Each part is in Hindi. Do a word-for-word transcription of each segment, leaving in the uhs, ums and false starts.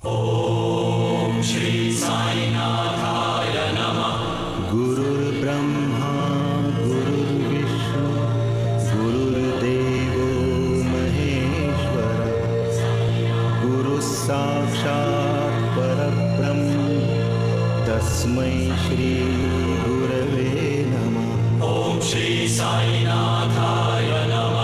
ओम श्री साईनाथाय नमः। गुरुर्ब्रह्मा गुरुर्विष्णु गुरुर्देवो महेश्वर गुरुः साक्षात् परब्रह्म तस्मै श्री गुरवे नमः। ओम श्री साईनाथाय नमः।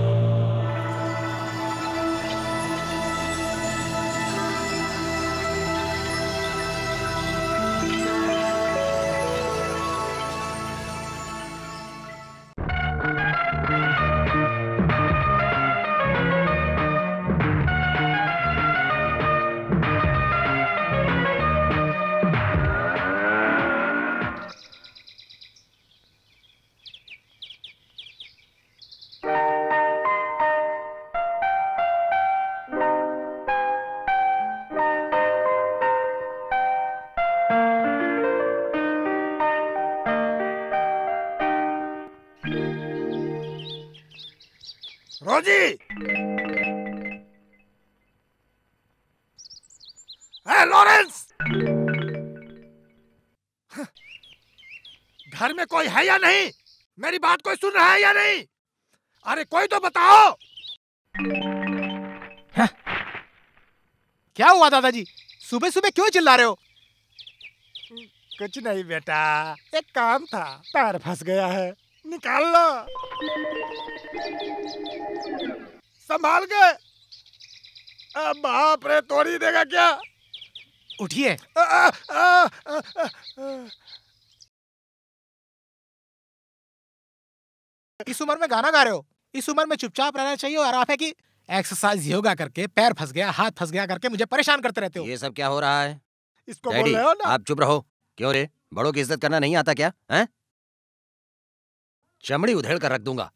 रोजी, है लॉरेंस, घर में कोई है या नहीं? मेरी बात कोई सुन रहा है या नहीं? अरे कोई तो बताओ। हाँ? क्या हुआ दादाजी, सुबह सुबह क्यों चिल्ला रहे हो? कुछ नहीं बेटा, एक काम था, पैर फंस गया है, निकाल लो। संभाल के। अब बाप रे, तोड़ी देगा क्या? उठिए। इस उम्र में गाना गा रहे हो? इस उम्र में चुपचाप रहना चाहिए। और आप है कि एक्सरसाइज योगा करके पैर फंस गया, हाथ फंस गया करके मुझे परेशान करते रहते हो। ये सब क्या हो रहा है? इसको बोल रहे हो ना? आप चुप रहो। क्यों रे, बड़ों की इज्जत करना नहीं आता क्या? हैं? चमड़ी उधेड़ कर रख दूंगा।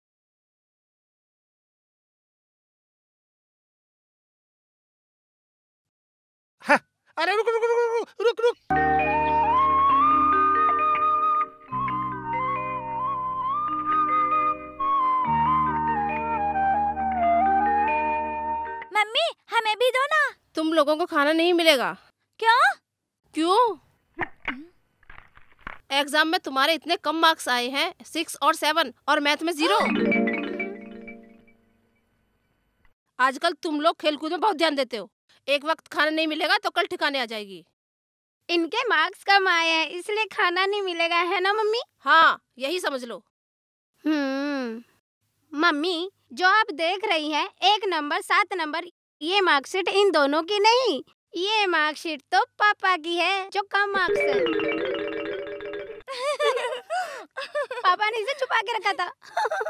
हाँ, अरे रुक रुक रुक रुक रुक। मम्मी, हमें भी दो ना। तुम लोगों को खाना नहीं मिलेगा। क्या? क्यों? एग्जाम में तुम्हारे इतने कम मार्क्स आए हैं, सिक्स और सेवन, और मैथ में जीरो। आजकल तुम लोग खेलकूद में बहुत ध्यान देते हो। एक वक्त खाना नहीं मिलेगा तो कल ठिकाने आ जाएगी। इनके मार्क्स कम आए हैं इसलिए खाना नहीं मिलेगा, है ना मम्मी? हाँ, यही समझ लो। हम्म मम्मी, जो आप देख रही हैं, एक नंबर सात नंबर, ये मार्कशीट इन दोनों की नहीं, ये मार्कशीट तो पापा की है जो कम मार्क्स है। पापा ने इसे छुपा के रखा था।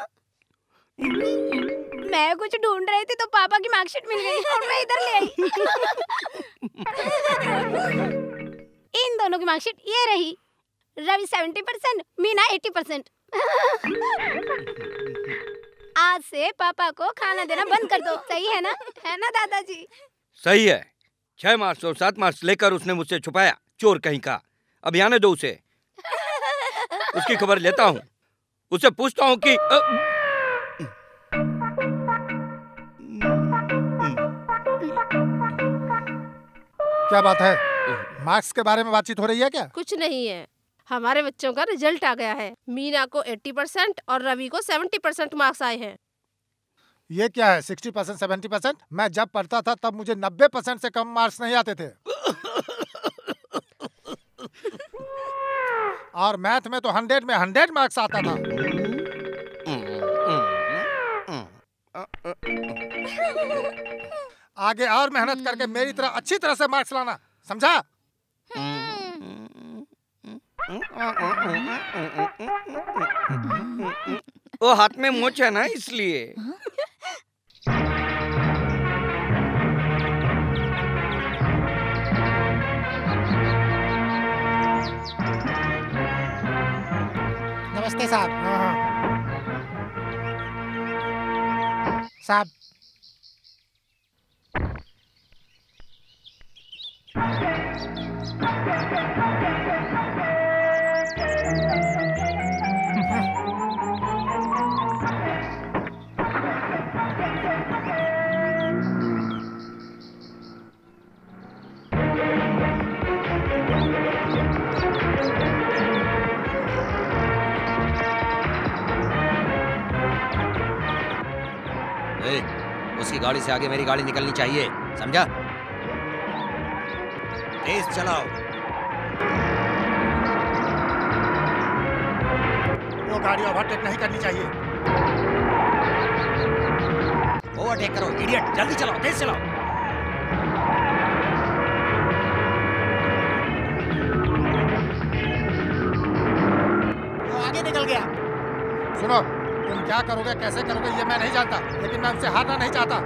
मैं कुछ ढूंढ रही थी तो पापा की मार्कशीट मिल गई और मैं इधर ले आई। इन दोनों की मार्कशीट ये रही। Ravi seventy percent, Meena eighty percent. आज से पापा को खाना देना बंद कर दो, सही है ना? है ना दादाजी? सही है। छह मार्क्स और सात मार्क्स लेकर उसने मुझसे छुपाया, चोर कहीं का। अब आने दो उसे। उसकी खबर लेता हूँ, उससे पूछता हूँ कि अ... क्या बात है? मार्क्स के बारे में बातचीत हो रही है क्या? कुछ नहीं है। हमारे बच्चों का रिजल्ट आ गया है। मीना को अस्सी परसेंट और रवि को सत्तर परसेंट मार्क्स आए हैं। ये क्या है, साठ परसेंट सत्तर परसेंट? मैं जब पढ़ता था तब मुझे नब्बे परसेंट से कम मार्क्स नहीं आते थे। और मैथ में तो हंड्रेड में हंड्रेड मार्क्स आता था। आगे और मेहनत करके मेरी तरह अच्छी तरह से मार्क्स लाना, समझा? वो हाथ में मोच है ना, इसलिए। नमस्ते साहब। साहब, बॉस की गाड़ी से आगे मेरी गाड़ी निकलनी चाहिए, समझा? तेज चलाओ। वो गाड़ी ओवरटेक नहीं करनी चाहिए। ओवरटेक करो इडियट, जल्दी चलाओ, तेज चलाओ। वो आगे निकल गया। सुनो, तुम क्या करोगे कैसे करोगे ये मैं नहीं जानता, लेकिन मैं उनसे हारना नहीं चाहता।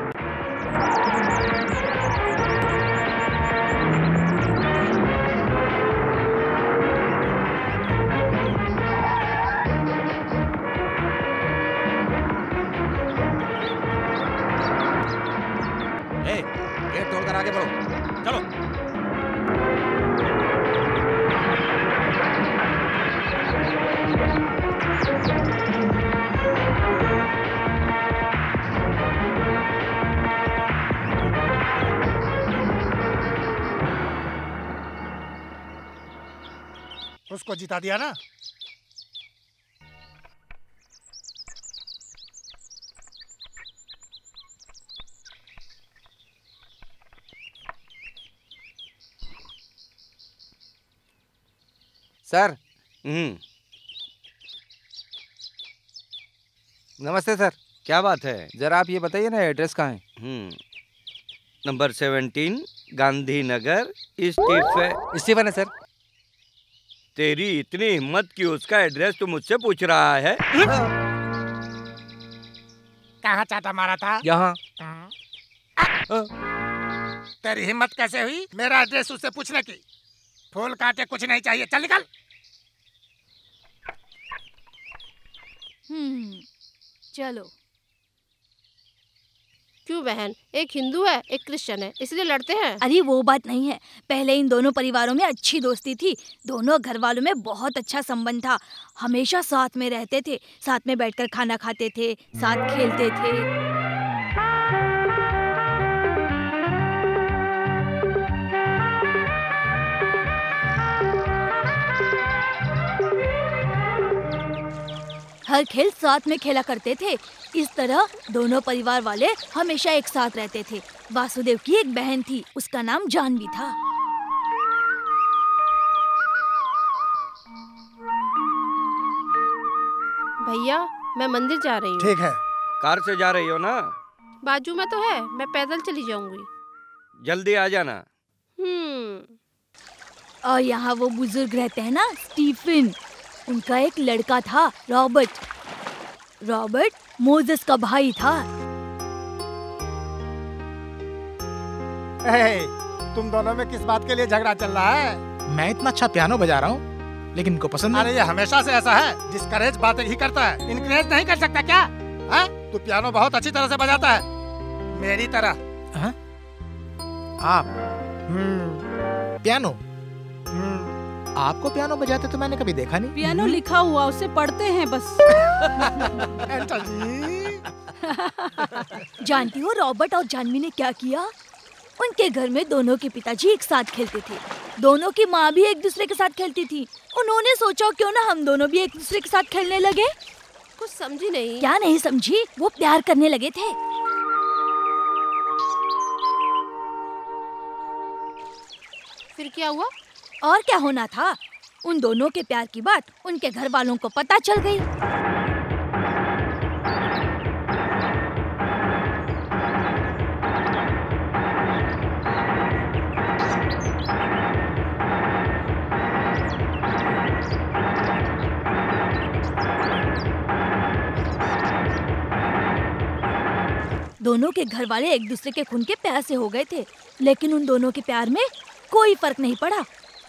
ए, गेट तोड़कर आगे बढ़ो, चलो। उसको जिता दिया ना। सर। हम्म। नमस्ते सर। क्या बात है? जरा आप ये बताइए ना, एड्रेस कहाँ है? हम्म। Number seventeen Gandhinagar Stephen. Stephen है सर। तेरी इतनी हिम्मत कि उसका एड्रेस तू मुझसे पूछ रहा है? कहाँ चाटा मारा था? यहाँ। तेरी हिम्मत कैसे हुई मेरा एड्रेस उससे पूछने की? फूल काटे कुछ नहीं चाहिए, चल निकल। हम्म, चलो। क्यों बहन, एक हिंदू है एक क्रिश्चियन है, इसलिए लड़ते हैं? अरे वो बात नहीं है, पहले इन दोनों परिवारों में अच्छी दोस्ती थी। दोनों घर वालों में बहुत अच्छा संबंध था। हमेशा साथ में रहते थे, साथ में बैठकर खाना खाते थे, साथ खेलते थे। हर खेल साथ में खेला करते थे। इस तरह दोनों परिवार वाले हमेशा एक साथ रहते थे। वासुदेव की एक बहन थी, उसका नाम जानवी था। भैया मैं मंदिर जा रही हूँ। ठीक है। कार से जा रही हो ना? बाजू में तो है, मैं पैदल चली जाऊंगी। जल्दी आ जाना। हम्म। और यहाँ वो बुजुर्ग रहते हैं ना, स्टीफन। उनका एक लड़का था, रॉबर्ट। रॉबर्ट मोजेस का भाई था। ए, तुम दोनों में किस बात के लिए झगड़ा चल रहा है? मैं इतना अच्छा पियानो बजा रहा हूँ, लेकिन इनको पसंद नहीं। अरे ये हमेशा से ऐसा है, डिस्करेज बातें ही करता है, इनकरेज नहीं कर सकता क्या? है? तू पियानो बहुत अच्छी तरह से बजाता है, मेरी तरह। हाँ? आप पियानो? आपको पियानो बजाते तो मैंने कभी देखा नहीं। पियानो लिखा हुआ उसे पढ़ते हैं बस। जानती हो रॉबर्ट और जानवी ने क्या किया? उनके घर में दोनों के पिताजी एक साथ खेलते थे। दोनों की माँ भी एक दूसरे के साथ खेलती थी। उन्होंने सोचा क्यों ना हम दोनों भी एक दूसरे के साथ खेलने लगे। कुछ समझी नहीं। क्या नहीं समझी? वो प्यार करने लगे थे। फिर क्या हुआ? और क्या होना था? उन दोनों के प्यार की बात उनके घर वालों को पता चल गई। दोनों के घर वाले एक दूसरे के खून के प्यासे हो गए थे, लेकिन उन दोनों के प्यार में कोई फर्क नहीं पड़ा।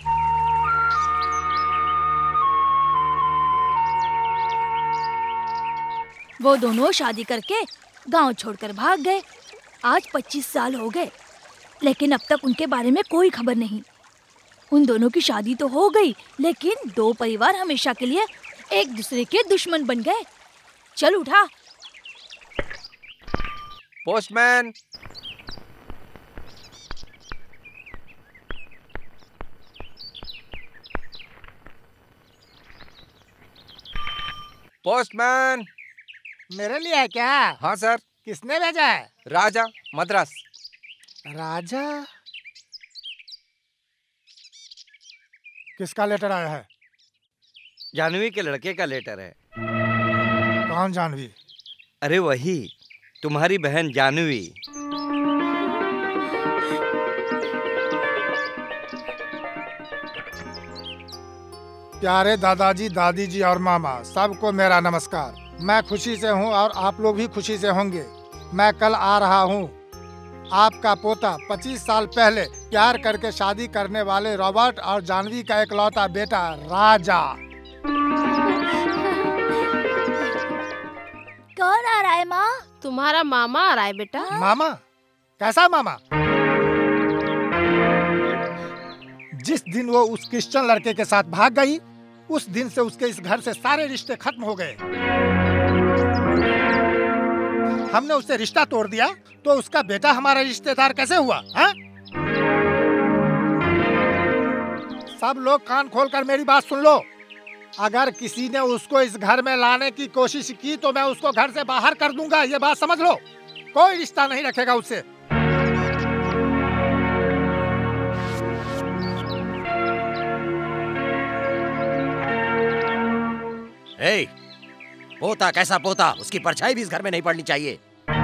वो दोनों शादी करके गांव छोड़कर भाग गए। आज पच्चीस साल हो गए, लेकिन अब तक उनके बारे में कोई खबर नहीं। उन दोनों की शादी तो हो गई, लेकिन दो परिवार हमेशा के लिए एक दूसरे के दुश्मन बन गए। चल उठा। पोस्टमैन। पोस्टमैन। मेरे लिए है क्या? हाँ सर। किसने भेजा है? राजा, मद्रास। राजा? किसका लेटर आया है? जानवी के लड़के का लेटर है। कौन जानवी? अरे वही, तुम्हारी बहन जानवी। प्यारे दादाजी, दादी जी और मामा, सबको मेरा नमस्कार। मैं खुशी से हूँ और आप लोग भी खुशी से होंगे। मैं कल आ रहा हूँ। आपका पोता पच्चीस साल पहले प्यार करके शादी करने वाले रॉबर्ट और जानवी का इकलौता बेटा राजा। कौन आ रहा है माँ? तुम्हारा मामा आ रहा है बेटा। मामा? कैसा मामा? जिस दिन वो उस क्रिश्चियन लड़के के साथ भाग गई, उस दिन से उसके इस घर से सारे रिश्ते खत्म हो गए। हमने उससे रिश्ता तोड़ दिया तो उसका बेटा हमारा रिश्तेदार कैसे हुआ? हा? सब लोग कान खोलकर मेरी बात सुन लो। अगर किसी ने उसको इस घर में लाने की कोशिश की तो मैं उसको घर से बाहर कर दूंगा, ये बात समझ लो। कोई रिश्ता नहीं रखेगा उससे। ए, पोता कैसा पोता, उसकी परछाई भी इस घर में नहीं पड़नी चाहिए।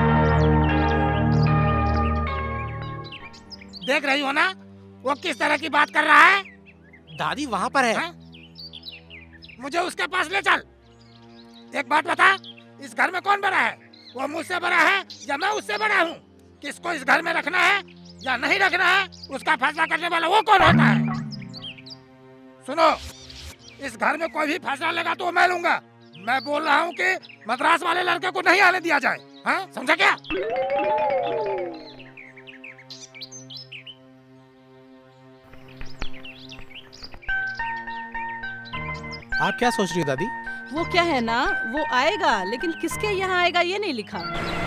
देख रही हो ना वो किस तरह की बात कर रहा है? दादी वहाँ पर है, है? मुझे उसके पास ले चल। एक बात बता, इस घर में कौन बड़ा है? वो मुझसे बड़ा है या मैं उससे बड़ा हूँ? किसको इस घर में रखना है या नहीं रखना है, उसका फैसला करने वाला वो कौन होता है? सुनो, इस घर में कोई भी फैसला लेगा तो मैं लूंगा। मैं बोल रहा हूँ कि मद्रास वाले लड़के को नहीं आने दिया जाए। हाँ, समझा क्या? आप क्या सोच रही हो दादी? वो क्या है ना, वो आएगा लेकिन किसके यहाँ आएगा ये नहीं लिखा।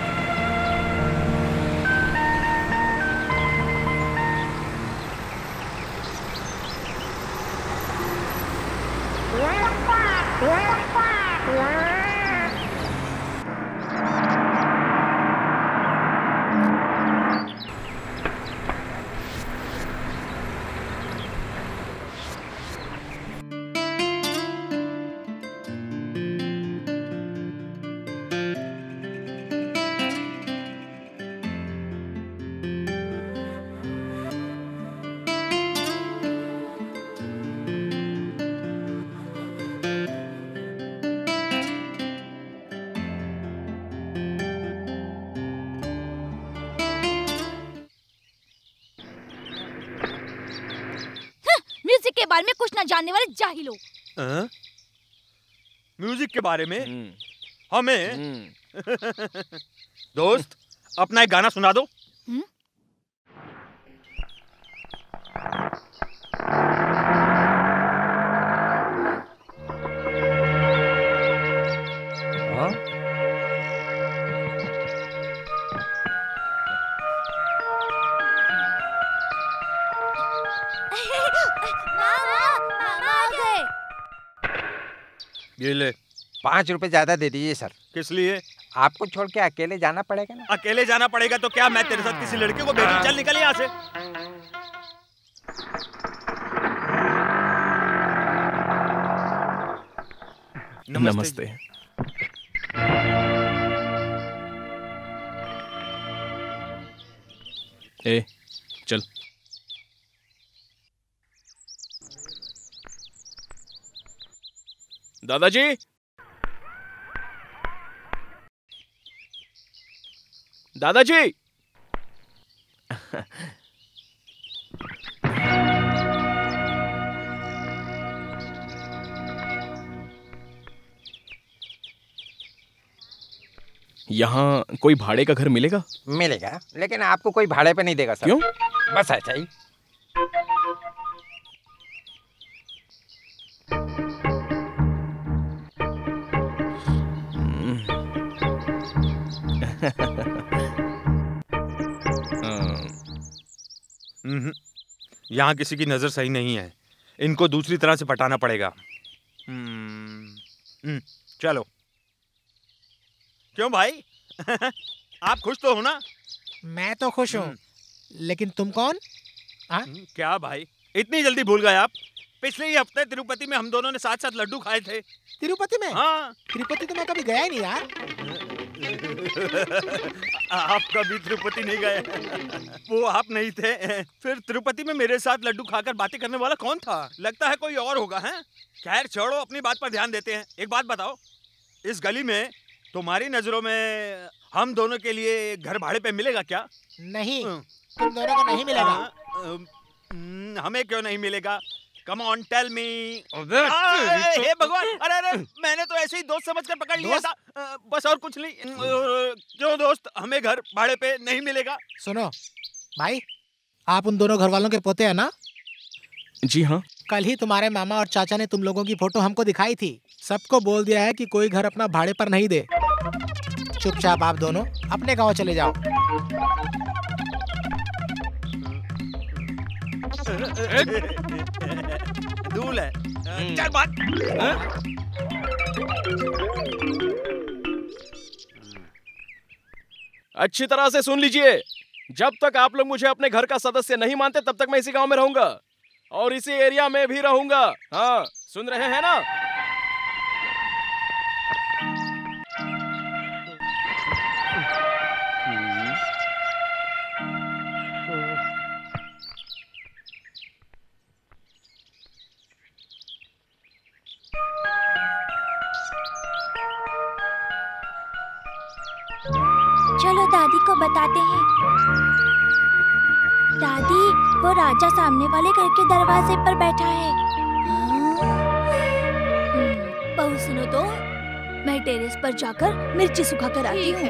म्यूजिक के बारे में कुछ ना जानने वाले जाहिलो। म्यूजिक के बारे में हमें दोस्त अपना एक गाना सुना दो। हुँ? ये ले, पाँच रुपए ज्यादा दे दीजिए सर। किस लिए? आपको छोड़ के अकेले जाना पड़ेगा ना। अकेले जाना पड़ेगा तो क्या मैं तेरे साथ किसी लड़के को भेजूं? चल निकल यहाँ से। नमस्ते, नमस्ते। ए, चल। दादाजी, दादाजी। यहाँ कोई भाड़े का घर मिलेगा? मिलेगा, लेकिन आपको कोई भाड़े पे नहीं देगा सर। क्यों? बस ऐसा ही। यहाँ किसी की नजर सही नहीं है, इनको दूसरी तरह से पटाना पड़ेगा। हम्म, चलो। क्यों भाई? आप खुश तो हो ना? मैं तो खुश हूँ, लेकिन तुम कौन? हाँ? क्या भाई, इतनी जल्दी भूल गए आप? पिछले ही हफ्ते तिरुपति में हम दोनों ने साथ साथ लड्डू खाए थे। तिरुपति में? हाँ। तिरुपति तो मैं कभी गया ही नहीं यार। आप कभी तिरुपति नहीं गए? वो आप नहीं थे। फिर तिरुपति में मेरे साथ लड्डू खाकर बातें करने वाला कौन था? लगता है कोई और होगा। हैं? खैर छोड़ो, अपनी बात पर ध्यान देते हैं। एक बात बताओ, इस गली में तुम्हारी नजरों में हम दोनों के लिए घर भाड़े पे मिलेगा क्या? नहीं, तुम दोनों को नहीं मिलेगा। हमें क्यों नहीं मिलेगा? Come on, tell me. हे भगवान, अरे अरे मैंने तो ऐसे ही दोस्त समझकर पकड़ लिया था, बस और कुछ नहीं। क्यों दोस्त, हमें घर भाड़े पे नहीं मिलेगा? सुनो भाई, आप उन दोनों घर वालों के पोते हैं ना? जी हाँ। कल ही तुम्हारे मामा और चाचा ने तुम लोगों की फोटो हमको दिखाई थी। सबको बोल दिया है कि कोई घर अपना भाड़े पर नहीं दे। चुपचाप आप दोनों अपने गाँव चले जाओ। दूल है। चल बात। अच्छी तरह से सुन लीजिए, जब तक आप लोग मुझे अपने घर का सदस्य नहीं मानते तब तक मैं इसी गांव में रहूंगा और इसी एरिया में भी रहूंगा। हाँ, सुन रहे हैं ना? चलो दादी को बताते हैं। दादी, वो राजा सामने वाले घर के दरवाजे पर बैठा है। बहू सुनो तो, मैं टेरेस पर जाकर मिर्ची सुखा कर आती हूँ।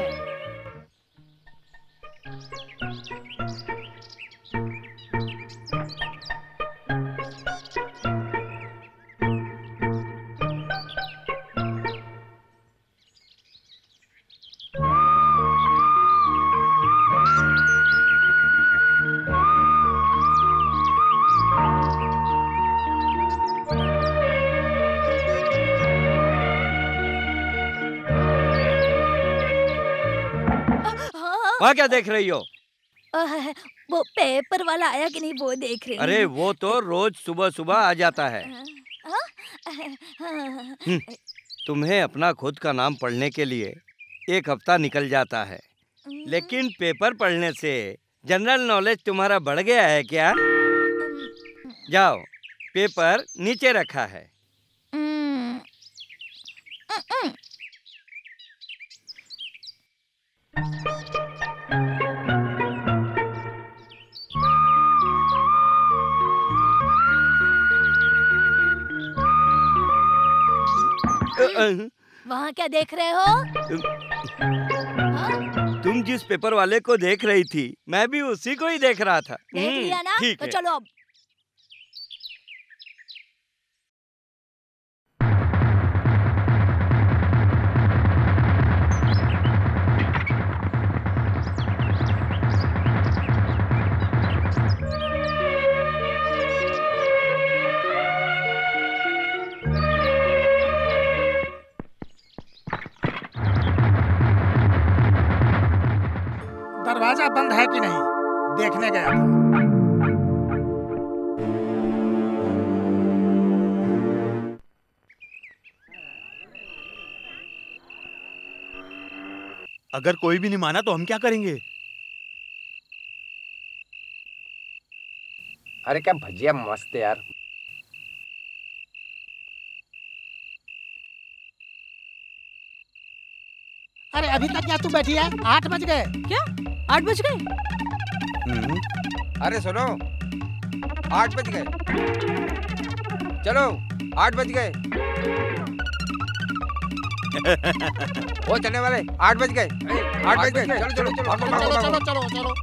वहाँ क्या देख रही हो? वो पेपर वाला आया कि नहीं वो देख रही हूँ। अरे वो तो रोज सुबह सुबह आ जाता है। तुम्हें अपना खुद का नाम पढ़ने के लिए एक हफ्ता निकल जाता है, लेकिन पेपर पढ़ने से जनरल नॉलेज तुम्हारा बढ़ गया है क्या? जाओ, पेपर नीचे रखा है। वहाँ क्या देख रहे हो? तुम जिस पेपर वाले को देख रही थी, मैं भी उसी को ही देख रहा था। देख लिया ना? तो चलो अब। दरवाजा बंद है कि नहीं देखने गया था। अगर कोई भी नहीं माना तो हम क्या करेंगे? अरे क्या भजिया मस्त है यार। अरे अभी तक क्या तू बैठी है? आठ बज गए। क्या आठ बज गए? अरे सुनो, आठ बज गए। चलो आठ बज गए। वो चलने वाले आठ बज गए। आठ बज गए। चलो चलो चलो चलो चलो चलो चलो।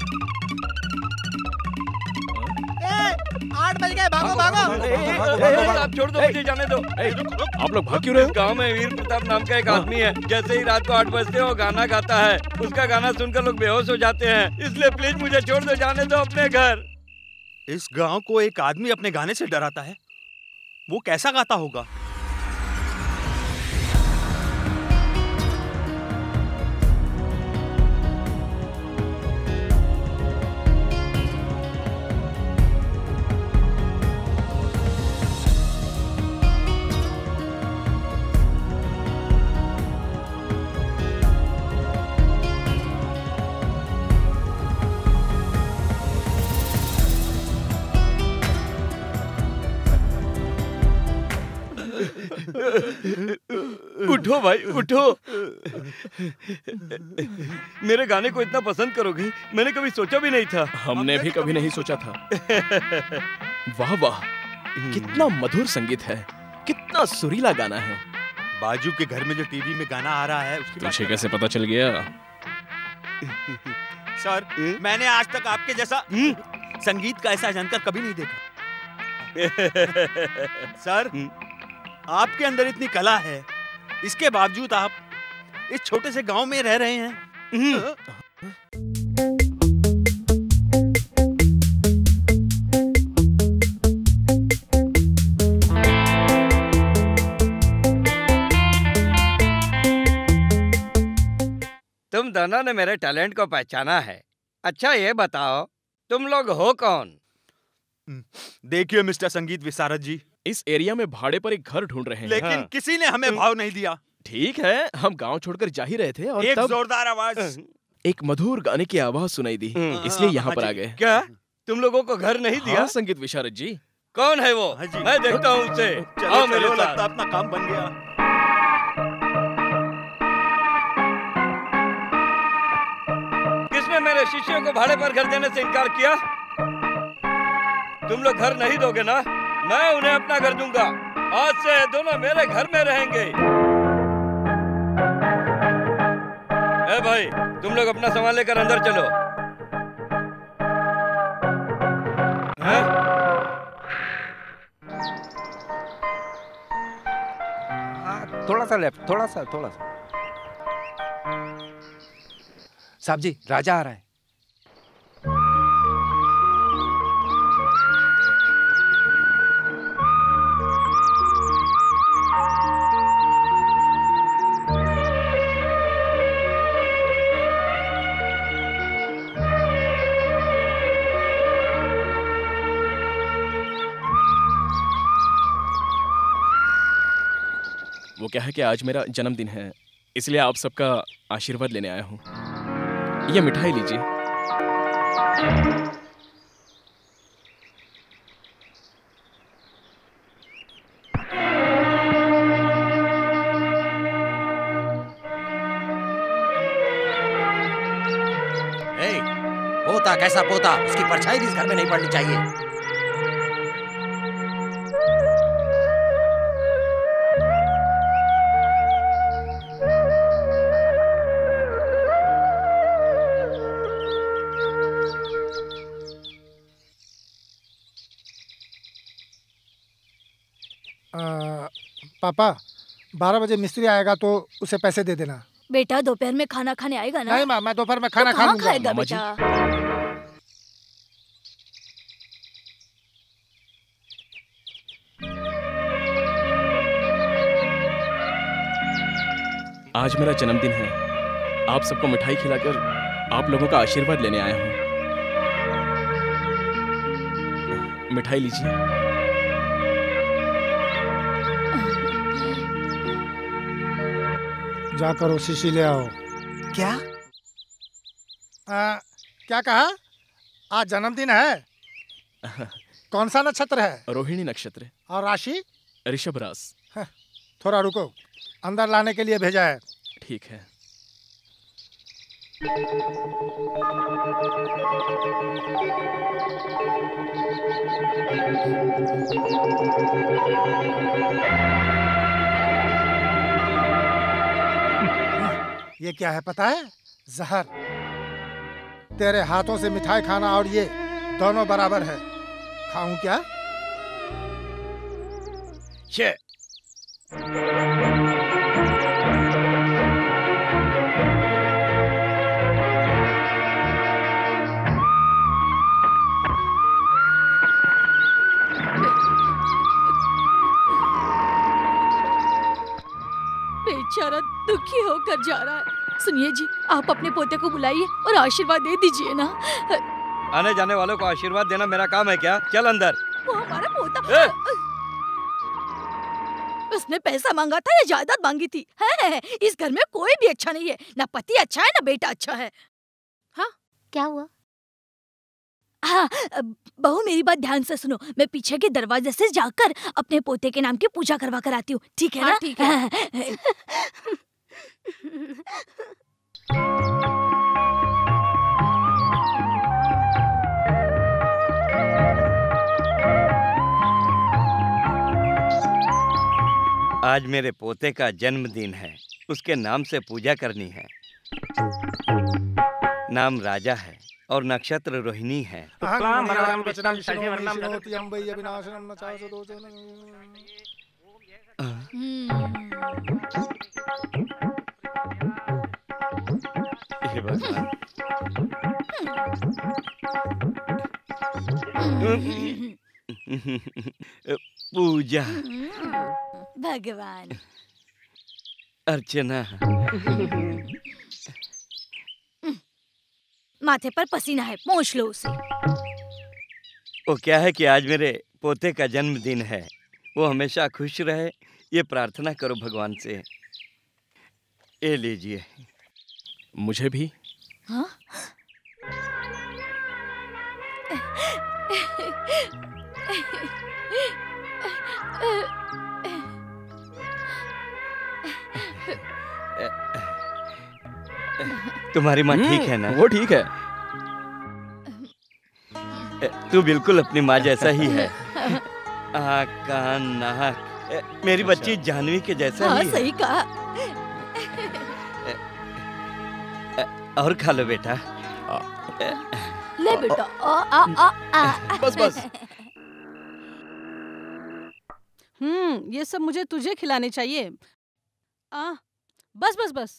आठ बज गए, भागो भागो। आप छोड़ दो, मुझे जाने दो। आप लोग भाग क्यों रहे हो? गांव में वीर प्रताप नाम का एक आदमी है, जैसे ही रात को आठ बजते हो गाना गाता है। उसका गाना सुनकर लोग बेहोश हो जाते हैं, इसलिए प्लीज मुझे छोड़ दो, जाने दो अपने घर। इस गांव को एक आदमी अपने गाने से डराता है। वो कैसा गाता होगा? उठो भाई उठो। मेरे गाने को इतना पसंद करोगे मैंने कभी सोचा भी नहीं था। हमने भी कभी नहीं सोचा था। वाह वाह, कितना मधुर संगीत है, कितना सुरीला गाना है। बाजू के घर में जो टीवी में गाना आ रहा है उसकी तुझे कैसे पता चल गया? सर, मैंने आज तक आपके जैसा संगीत का ऐसा जानकर कभी नहीं देखा। सर, आपके अंदर इतनी कला है, इसके बावजूद आप इस छोटे से गांव में रह रहे हैं। तुम दोनों ने मेरे टैलेंट को पहचाना है। अच्छा ये बताओ तुम लोग हो कौन? देखिए मिस्टर संगीत विशारद जी, इस एरिया में भाड़े पर एक घर ढूंढ रहे हैं, लेकिन हाँ। किसी ने हमें भाव नहीं दिया। ठीक है, हम गांव छोड़कर जा ही रहे थे और एक तब जोरदार आवाज, एक मधुर गाने की आवाज सुनाई दी, इसलिए यहाँ पर आ गए। क्या तुम लोगों को घर नहीं दिया? हाँ, संगीत विशारद जी। कौन है वो? मैं देखता हूँ उसे। आओ मेरे साथ। लगता अपना काम बन गया। किसने मेरे शिष्यों को भाड़े पर घर देने से इनकार किया? तुम लोग घर नहीं दोगे ना? मैं उन्हें अपना घर दूंगा। आज से दोनों मेरे घर में रहेंगे। ए भाई, तुम लोग अपना सामान लेकर अंदर चलो। हैं? थोड़ा सा लेफ्ट, थोड़ा सा थोड़ा सा। साहब जी, राजा आ रहा है। वो क्या है कि आज मेरा जन्मदिन है, इसलिए आप सबका आशीर्वाद लेने आया हूँ। ये मिठाई लीजिए। ए, पोता कैसा पोता, उसकी परछाई भी इस घर में नहीं पड़नी चाहिए। पापा, बारह बजे मिस्त्री आएगा तो उसे पैसे दे देना। बेटा दोपहर में खाना खाने आएगा ना? नहीं माँ, मैं दोपहर में खाना तो खा कहाँ लूंगा। खाएगा बेटा? आज मेरा जन्मदिन है, आप सबको मिठाई खिलाकर आप लोगों का आशीर्वाद लेने आया हूँ। मिठाई लीजिए। जाकर वो शीशी ले आओ। क्या? आ, क्या कहा? आज जन्मदिन है? कौन सा नक्षत्र है? रोहिणी नक्षत्र। और राशि? ऋषभ राशि। थोड़ा रुको, अंदर लाने के लिए भेजा है। ठीक है। ये क्या है पता है? जहर। तेरे हाथों से मिठाई खाना और ये दोनों बराबर है। खाऊं क्या? ये बेचारा दुखी होकर जा रहा है। सुनिए जी, आप अपने पोते को बुलाइए और आशीर्वाद दे दीजिए ना। आने जाने वालों को आशीर्वाद देना मेरा काम है क्या? चल अंदर। वो हमारा पोता। उसने पैसा मांगा था या जायदाद मांगी थी? है? इस घर में कोई भी अच्छा नहीं है, ना पति अच्छा है ना बेटा अच्छा है। हाँ, क्या हुआ? हाँ, बहू मेरी बात ध्यान से सुनो। मैं पीछे के दरवाजे से जाकर अपने पोते के नाम की पूजा करवा कर आती हूँ, ठीक है ना? ठीक है। आज मेरे पोते का जन्मदिन है, उसके नाम से पूजा करनी है। नाम राजा है और नक्षत्र रोहिणी है। हे भगवान। पूजा, भगवान, अर्चना। माथे पर पसीना है, पोंछ लो उसे। वो क्या है कि आज मेरे पोते का जन्मदिन है, वो हमेशा खुश रहे, ये प्रार्थना करो भगवान से। ये लीजिए। मुझे भी। हाँ? तुम्हारी माँ ठीक है ना? वो ठीक है। तू बिल्कुल अपनी माँ जैसा ही है। आँख, कान, नाक, मेरी बच्ची जानवी के जैसा हाँ, ही है। सही कहा। और खा लो बेटा। ले बेटा। आ, आ, आ, आ। बस बस। हम्म ये सब मुझे तुझे खिलाने चाहिए। आ, बस बस बस।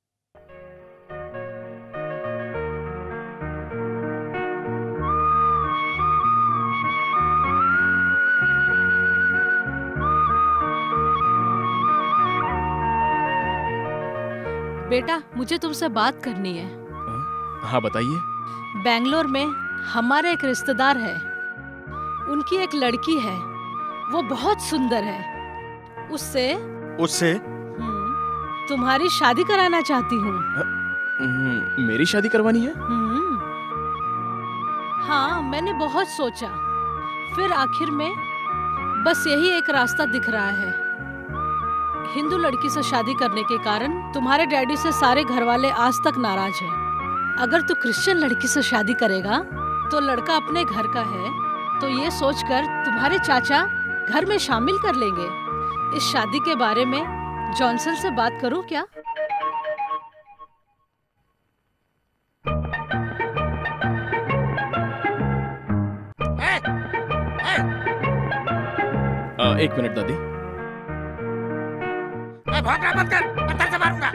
बेटा मुझे तुमसे बात करनी है। हाँ बताइए। बेंगलोर में हमारे एक रिश्तेदार है, उनकी एक लड़की है, वो बहुत सुंदर है। उससे उससे तुम्हारी शादी कराना चाहती हूँ। मेरी शादी करवानी है? हम्म हाँ, मैंने बहुत सोचा, फिर आखिर में बस यही एक रास्ता दिख रहा है। हिंदू लड़की से शादी करने के कारण तुम्हारे डैडी से सारे घर वाले आज तक नाराज हैं। अगर तू क्रिश्चियन लड़की से शादी करेगा तो लड़का अपने घर का है, तो ये सोचकर तुम्हारे चाचा घर में शामिल कर लेंगे। इस शादी के बारे में जॉनसन से बात करूं क्या? ए, ए, आ, एक मिनट दादी। ए, भौंकना बंद कर, पत्थर से मारूंगा।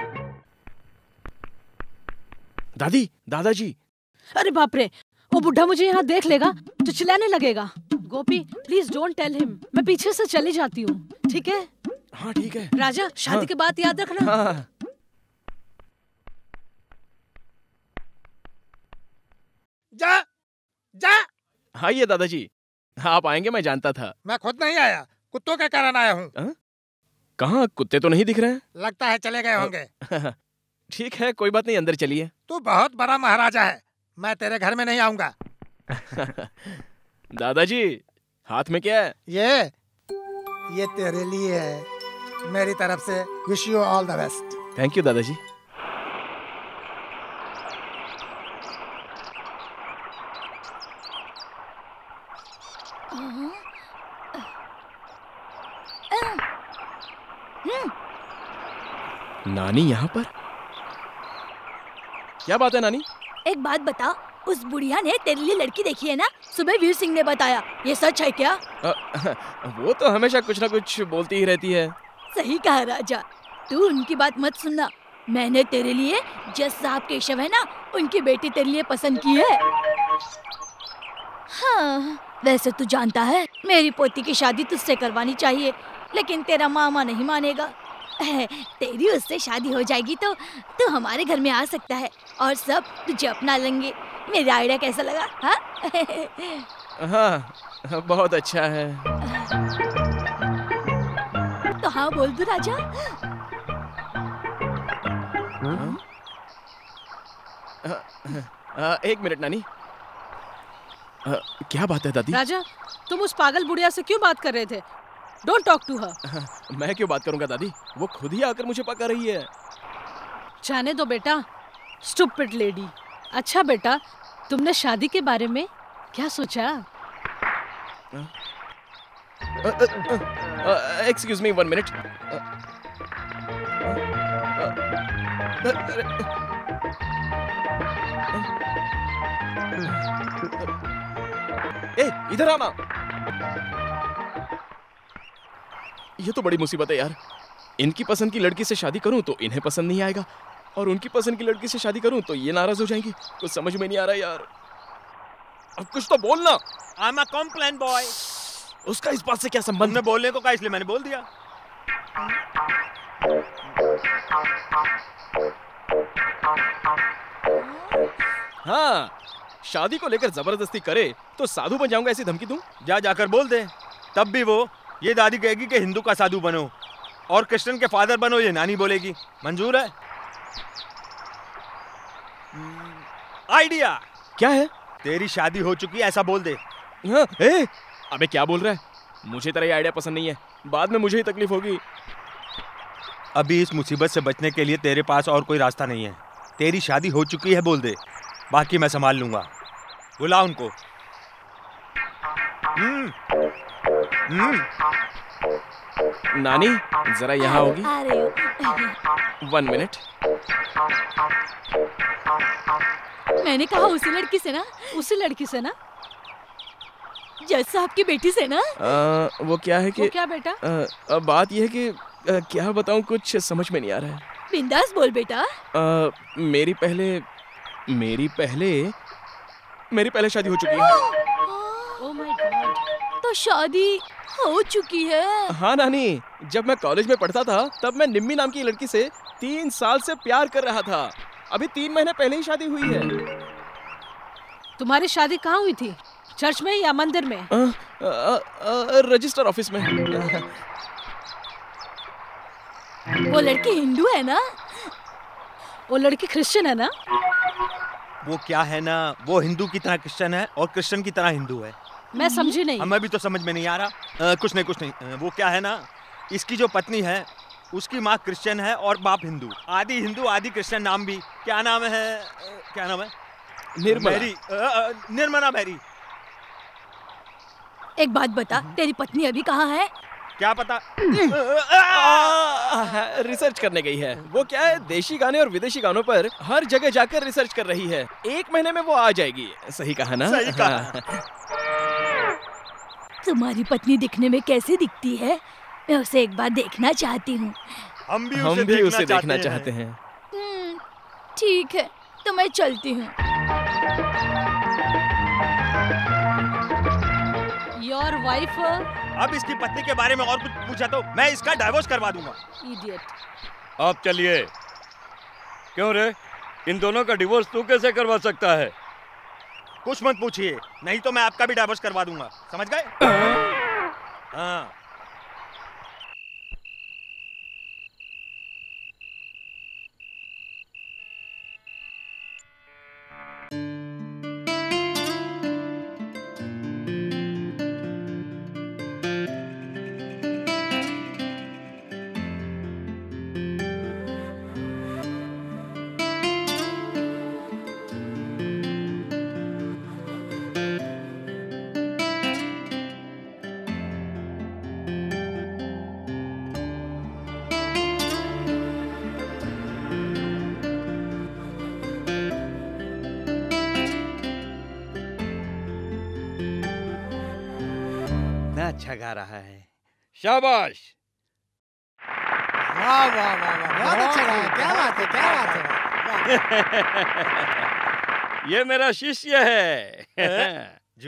दादी, दादाजी। अरे बाप रे, वो बुढ़ा मुझे यहाँ देख लेगा तो चिल्लाने लगेगा। Gopi please don't tell him, मैं पीछे से चली जाती हूँ, ठीक है? हाँ ठीक है। राजा शादी हाँ। के बाद याद रखना। हाँ। जा, जा। हाँ ये दादाजी, आप आएंगे मैं जानता था। मैं खुद नहीं आया, कुत्तों के कारण आया हूँ। कहाँ? कुत्ते तो नहीं दिख रहे हैं। लगता है चले गए होंगे। ठीक है, कोई बात नहीं, अंदर चलिए। तू बहुत बड़ा महाराजा है, मैं तेरे घर में नहीं आऊंगा। दादाजी, हाथ में क्या है? ये ये तेरे लिए है, मेरी तरफ से wish you all the best. Thank you दादाजी। नानी यहाँ पर? क्या बात है नानी? एक बात बता, उस बुढ़िया ने तेरे लिए लड़की देखी है ना? सुबह वीर सिंह ने बताया, ये सच है क्या? आ, वो तो हमेशा कुछ ना कुछ बोलती ही रहती है। सही कहा राजा, तू उनकी बात मत सुनना। मैंने तेरे लिए जज साहब केशव है ना, उनकी बेटी तेरे लिए पसंद की है। हाँ, वैसे तू जानता है मेरी पोती की शादी तुझसे करवानी चाहिए, लेकिन तेरा मामा नहीं मानेगा। तेरी उससे शादी हो जाएगी तो तू हमारे घर में आ सकता है और सब तुझे अपना लेंगे। मेरा आइडिया कैसा लगा? हाँ? हाँ, बहुत अच्छा है। तो हाँ बोल दो राजा। आ, आ, एक मिनट नानी। आ, क्या बात है दादी? राजा, तुम उस पागल बुढ़िया से क्यों बात कर रहे थे? Don't talk to her. मैं क्यों बात करूंगा दादी? वो खुद ही आकर मुझे पका रही है। जाने दो बेटा, स्टूपिड लेडी। अच्छा बेटा, तुमने शादी के बारे में क्या सोचा? Excuse me one minute. ए, इधर आना। ये तो बड़ी मुसीबत है यार। इनकी पसंद की लड़की से शादी करूं तो इन्हें पसंद नहीं आएगा, और उनकी पसंद की लड़की से शादी करूं तो ये नाराज हो जाएंगी। कुछ समझ में नहीं आ रहा यार। अब कुछ तो बोलना। I am a complain boy. उसका इस बात से क्या संबंध? तुमने बोलने को कहा इसलिए मैंने बोल दिया। हाँ, शादी को लेकर जबरदस्ती करे तो साधु बन जाऊंगा ऐसी धमकी दूं? जा जाकर बोल दे। तब भी वो ये दादी कहेगी कि हिंदू का साधु बनो, और क्रिश्चियन के फादर बनो ये नानी बोलेगी। मंजूर है? आइडिया क्या है? तेरी शादी हो चुकी है ऐसा बोल दे। हाँ, ए, अबे क्या बोल रहा है? मुझे तेरा ये आइडिया पसंद नहीं है, बाद में मुझे ही तकलीफ होगी। अभी इस मुसीबत से बचने के लिए तेरे पास और कोई रास्ता नहीं है। तेरी शादी हो चुकी है बोल दे, बाकी मैं संभाल लूंगा। बुला उनको। हम्म हम्म नानी जरा यहाँ होगी? One minute. मैंने कहा उसी लड़की से ना, उसी लड़की से ना, जज साहब की बेटी से ना। आ, वो क्या है कि वो क्या बेटा? आ, बात यह है कि आ, क्या बताऊं, कुछ समझ में नहीं आ रहा है। बिंदास बोल बेटा। आ, मेरी पहले मेरी पहले मेरी पहले शादी हो चुकी है। Oh my god. तो शादी हो चुकी है? हाँ नानी, जब मैं कॉलेज में पढ़ता था तब मैं निम्मी नाम की लड़की से तीन साल से प्यार कर रहा था। अभी तीन महीने पहले ही शादी हुई है। तुम्हारी शादी कहाँ हुई थी? चर्च में या मंदिर में? आ, आ, आ, रजिस्टर ऑफिस में। वो लड़की हिंदू है ना? वो लड़की क्रिश्चियन है ना? वो क्या है ना, वो हिंदू की तरह क्रिश्चियन है और क्रिश्चियन की तरह हिंदू है। मैं समझी नहीं। हमें भी तो समझ में नहीं आ रहा। आ, कुछ नहीं कुछ नहीं। आ, वो क्या है ना, इसकी जो पत्नी है उसकी माँ क्रिश्चियन है और बाप हिंदू। आदि हिंदू आदि क्रिश्चियन। नाम भी क्या नाम है? क्या नाम है? निर्मला। मैरी। निर्मला मैरी। एक बात बता, तेरी पत्नी अभी कहाँ है? क्या पता। रिसर्च करने गई है। वो क्या है, देशी गाने और विदेशी गानों पर हर जगह जाकर रिसर्च कर रही है। एक महीने में वो आ जाएगी। सही कहा ना? सही कहा। तुम्हारी पत्नी दिखने में कैसी दिखती है? मैं उसे एक बार देखना चाहती हूँ। हम भी हम उसे, भी देखना, उसे चाहते देखना हैं। चाहते हैं। हम्म, ठीक है, तो मैं चलती हूँ। Your wife. अब इसकी पत्नी के बारे में और कुछ पूछा तो मैं इसका डाइवोर्स करवा दूंगा। इडियट। आप चलिए। क्यों रे, इन दोनों का डिवोर्स तू कैसे करवा सकता है? कुछ मत पूछिए, नहीं तो मैं आपका भी डाइवोर्स करवा दूंगा। समझ गए? हाँ। अच्छा गा रहा है, शाबाश। वाह वाह वाह वाह, बहुत अच्छा गाया। क्या बात है, क्या बात है। ये मेरा शिष्य है। जो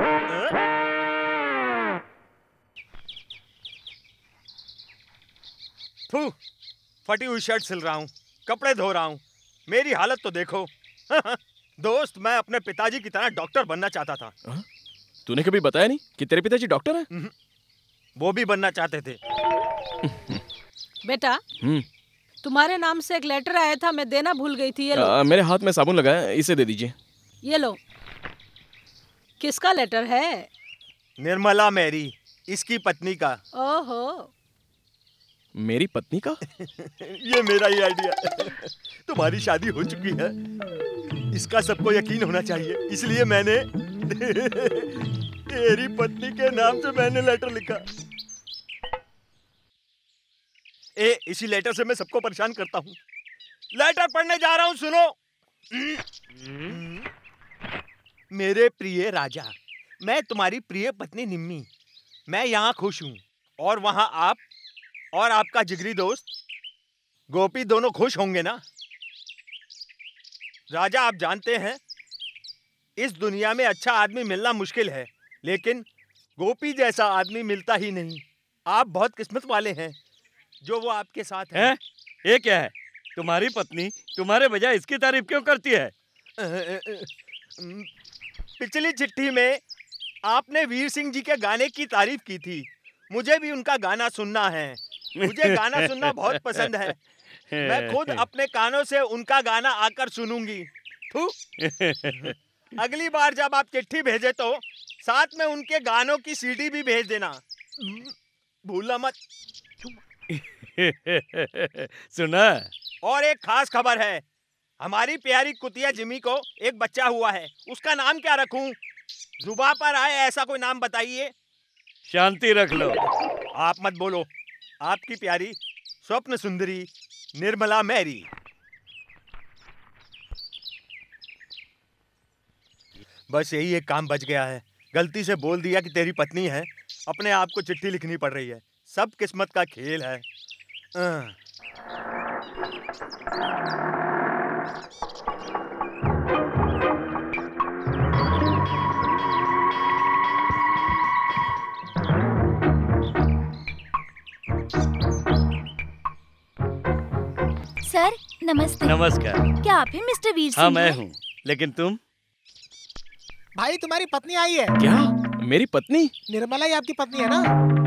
फू, फटी हुई शर्ट सिल रहा हूँ, कपड़े धो रहा हूँ, मेरी हालत तो देखो। दोस्त, मैं अपने पिताजी की तरह डॉक्टर बनना चाहता था। हा? तूने कभी बताया नहीं कि तेरे पिताजी डॉक्टर हैं? वो भी बनना चाहते थे। बेटा, तुम्हारे नाम से एक लेटर आया था, मैं देना भूल गई थी। ये लो। आ, मेरे हाथ में साबुन लगा है, इसे दे दीजिए। ये लो। किसका लेटर है? निर्मला मैरी, इसकी पत्नी का। ओहो, मेरी पत्नी का? ये मेरा ही आइडिया। तुम्हारी शादी हो चुकी है, इसका सबको यकीन होना चाहिए, इसलिए मैंने तेरी पत्नी के नाम से मैंने लेटर लिखा। ए, इसी लेटर से मैं सबको परेशान करता हूँ। लेटर पढ़ने जा रहा हूँ, सुनो। मेरे प्रिय राजा, मैं तुम्हारी प्रिय पत्नी निम्मी, मैं यहाँ खुश हूँ और वहाँ आप और आपका जिगरी दोस्त गोपी दोनों खुश होंगे ना? राजा, आप जानते हैं इस दुनिया में अच्छा आदमी मिलना मुश्किल है, लेकिन गोपी जैसा आदमी मिलता ही नहीं। आप बहुत किस्मत वाले हैं जो वो आपके साथ है। है? ये क्या है? तुम्हारी पत्नी तुम्हारे बजाय इसकी तारीफ क्यों करती है? पिछली चिट्ठी में आपने वीर सिंह जी के गाने की तारीफ की थी। मुझे भी उनका गाना सुनना है। मुझे गाना सुनना बहुत पसंद है। मैं खुद अपने कानों से उनका गाना आकर सुनूंगी। थू। अगली बार जब आप चिट्ठी भेजे तो साथ में उनके गानों की सीडी भी भेज देना, भूलना मत। सुना? और एक खास खबर है, हमारी प्यारी कुतिया जिमी को एक बच्चा हुआ है। उसका नाम क्या रखूं? जुबान पर आए ऐसा कोई नाम बताइए। शांति रख लो। आप मत बोलो। आपकी प्यारी स्वप्न सुंदरी निर्मला मैरी। बस यही एक काम बच गया है। गलती से बोल दिया कि तेरी पत्नी है, अपने आप को चिट्ठी लिखनी पड़ रही है। सब किस्मत का खेल है। आ। सर नमस्ते। नमस्कार। क्या आप ही मिस्टर वीर सिंह? हाँ मैं हूँ, लेकिन तुम? भाई तुम्हारी पत्नी आई है। क्या? मेरी पत्नी? निर्मला ही आपकी पत्नी है ना?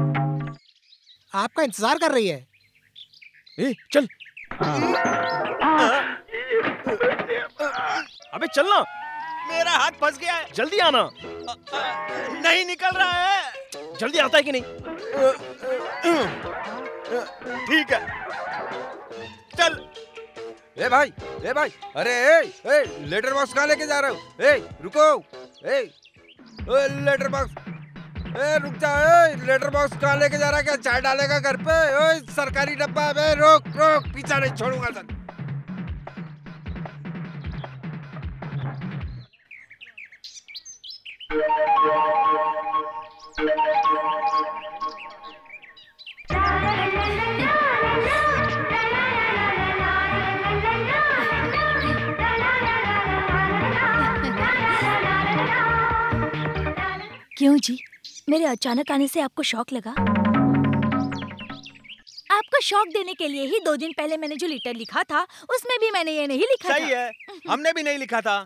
आपका इंतजार कर रही है। ए, चल। अबे चलना। मेरा हाथ फंस गया है। जल्दी आना। नहीं निकल रहा है। जल्दी आता है कि नहीं? ठीक है, चल। ए भाई, ए भाई, अरे ए, ए, लेटर बॉक्स कहाँ लेके जा रहे हो? ए, रुको। ए, ए लेटर बॉक्स, ए रुक जा। ए लेटर बॉक्स कहाँ लेके जा रहा है? क्या चाय डालेगा घर पे? ओए सरकारी डब्बा है। रोक रोक, पीछा नहीं छोड़ूंगा सर। क्यों जी, मेरे अचानक आने से आपको शौक लगा? आपको शौक देने के लिए ही दो दिन पहले मैंने जो लेटर लिखा था उसमें भी मैंने ये नहीं लिखा सही था। है, हमने भी नहीं लिखा था।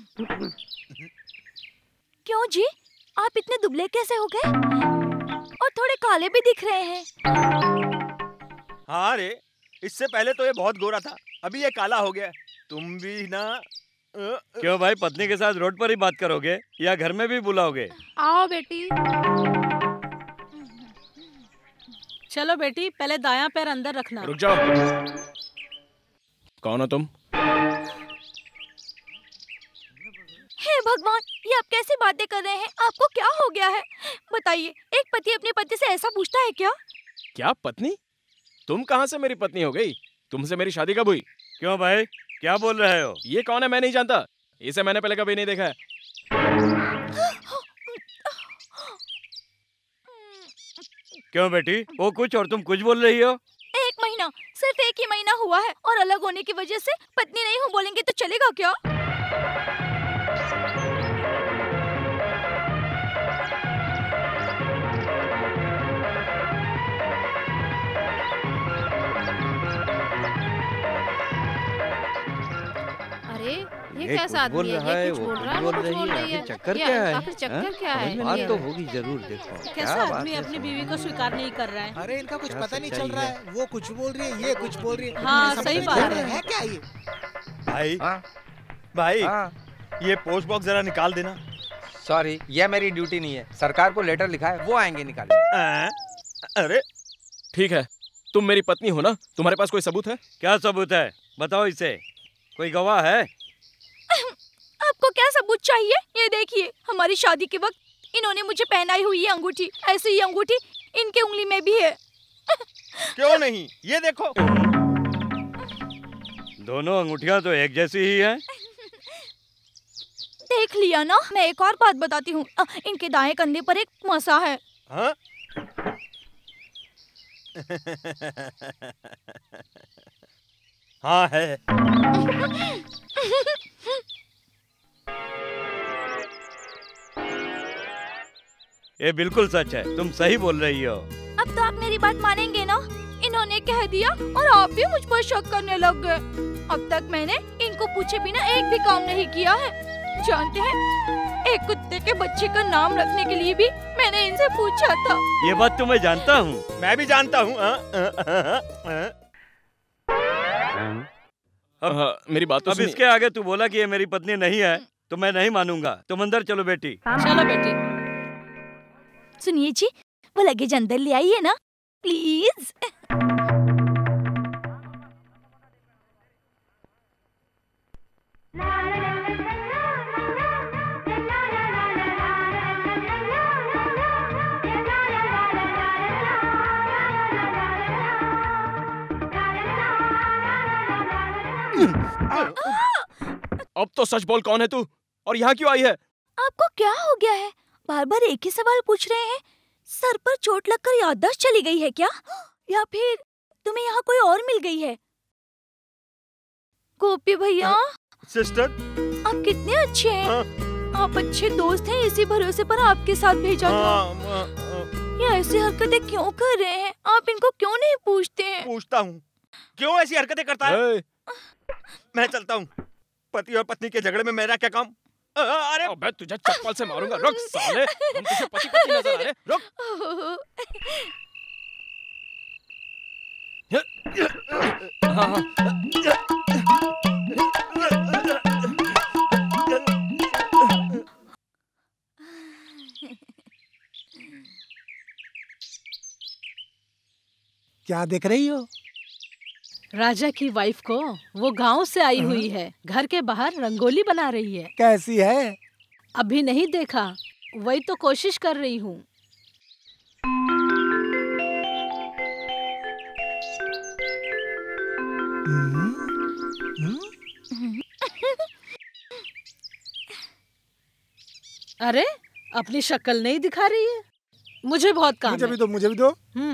क्यों जी, आप इतने दुबले कैसे हो गए? और थोड़े काले भी दिख रहे हैं। हाँ रे, इससे पहले तो ये बहुत गोरा था, अभी ये काला हो गया। तुम भी ना। क्यों भाई, पत्नी के साथ रोड पर ही बात करोगे या घर में भी बुलाओगे? आओ बेटी। चलो बेटी, पहले दायां पैर अंदर रखना। रुक जाओ। कौन हो तुम? हे भगवान, ये आप कैसी बातें कर रहे हैं? आपको क्या हो गया है? बताइए, एक पति अपनी पत्नी से ऐसा पूछता है क्या? क्या पत्नी? तुम कहाँ से मेरी पत्नी हो गई? तुमसे मेरी शादी कब हुई? क्यों भाई, क्या बोल रहे हो? ये कौन है? मैं नहीं जानता। इसे मैंने पहले कभी नहीं देखा है। क्यों बेटी, वो कुछ और तुम कुछ बोल रही हो? एक महीना, सिर्फ एक ही महीना हुआ है और अलग होने की वजह से पत्नी नहीं हूँ बोलेंगे तो चलेगा क्या? अरे ये ये कैसा कुछ बोल आदमी रहा है? है, ये कुछ वो बोल कुछ रहा है, बोल वो कुछ रही बोल है। रही है। आखिर चक्कर ये क्या है? आखिर चक्कर हाँ? क्या है? समझ में ये नहीं तो होगी जरूर। देखो कैसा क्या बात आदमी है अपनी सब। बीवी को स्वीकार नहीं कर रहा है? अरे इनका कुछ क्या पता नहीं चल सच्चाई रहा है? है। वो कुछ बोल रही है, ये कुछ बोल रही है। हाँ, समझ सही में बात नहीं आ है। रहा है क्या ये? भाई, हाँ? भाई, हाँ? ये पोस्ट बॉक्स जरा निकाल देना। सॉरी, यह मेरी ड्यूटी नहीं है। सरकार को लेटर लिखा है, वो आएंगे निकालने। अरे ठीक है, तुम मेरी पत्नी हो ना? तुम्हारे पास कोई सबूत है? क्या सबूत है? बताओ इसे। कोई गवाह है? आपको क्या सबूत चाहिए? ये देखिए, हमारी शादी के वक्त इन्होंने मुझे पहनाई हुई ये अंगूठी, ऐसी ही अंगूठी इनके उंगली में भी है। क्यों नहीं, ये देखो। दोनों अंगूठियां तो एक जैसी ही हैं। देख लिया ना। मैं एक और बात बताती हूँ, इनके दाएं कंधे पर एक मसा है। हाँ? हाँ है। ये बिल्कुल सच है, तुम सही बोल रही हो। अब तो आप मेरी बात मानेंगे ना? इन्होंने कह दिया और आप भी मुझ पर शक करने लग गए। अब तक मैंने इनको पूछे बिना एक भी काम नहीं किया है। जानते हैं, एक कुत्ते के बच्चे का नाम रखने के लिए भी मैंने इनसे पूछा था। ये बात तो मैं जानता हूँ। मैं भी जानता हूँ। अब मेरी बात तो अब इसके आगे तू बोला कि ये मेरी पत्नी नहीं है तो मैं नहीं मानूंगा। तुम अंदर चलो बेटी। चलो बेटी। सुनिए जी, वो लगेज अंदर ले आइए ना प्लीज। अब तो सच बोल, कौन है तू और यहाँ क्यों आई है? आपको क्या हो गया है? बार बार एक ही सवाल पूछ रहे हैं। सर पर चोट लगकर याददाश्त चली गई है क्या? या फिर तुम्हें यहाँ कोई और मिल गई है? गोपी भैया, सिस्टर, आप कितने अच्छे हैं। आप अच्छे दोस्त हैं, इसी भरोसे पर आपके साथ भेजा था। ये ऐसी हरकतें क्यों कर रहे हैं? आप इनको क्यों नहीं पूछते हैं? पूछता हूँ। क्यों ऐसी हरकतें करता है? मैं चलता हूँ। पति और पत्नी के झगड़े में मेरा क्या काम? अरे अबे तुझे चप्पल से मारूंगा। रुक साले, हम तुझे पति पत्नी नजर आ रहे। रुक। हाँ, हाँ। क्या देख रही हो? राजा की वाइफ को, वो गांव से आई हुई है, घर के बाहर रंगोली बना रही है। कैसी है? अभी नहीं देखा, वही तो कोशिश कर रही हूँ। अरे अपनी शक्ल नहीं दिखा रही है। मुझे बहुत काम मुझे है। भी दो, मुझे भी दो। हम्म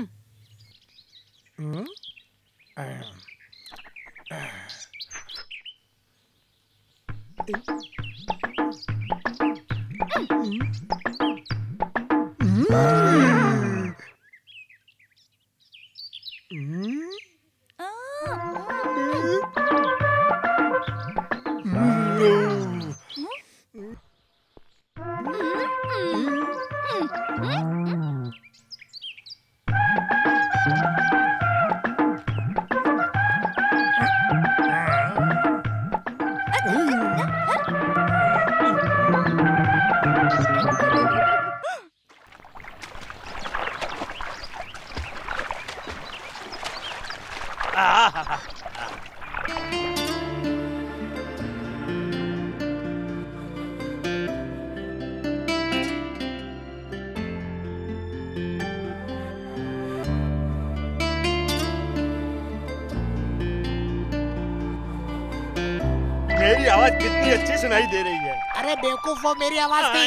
मेरी आवाज कितनी अच्छी सुनाई दे रही है। अरे बेवकूफ, वो मेरी आवाज थी।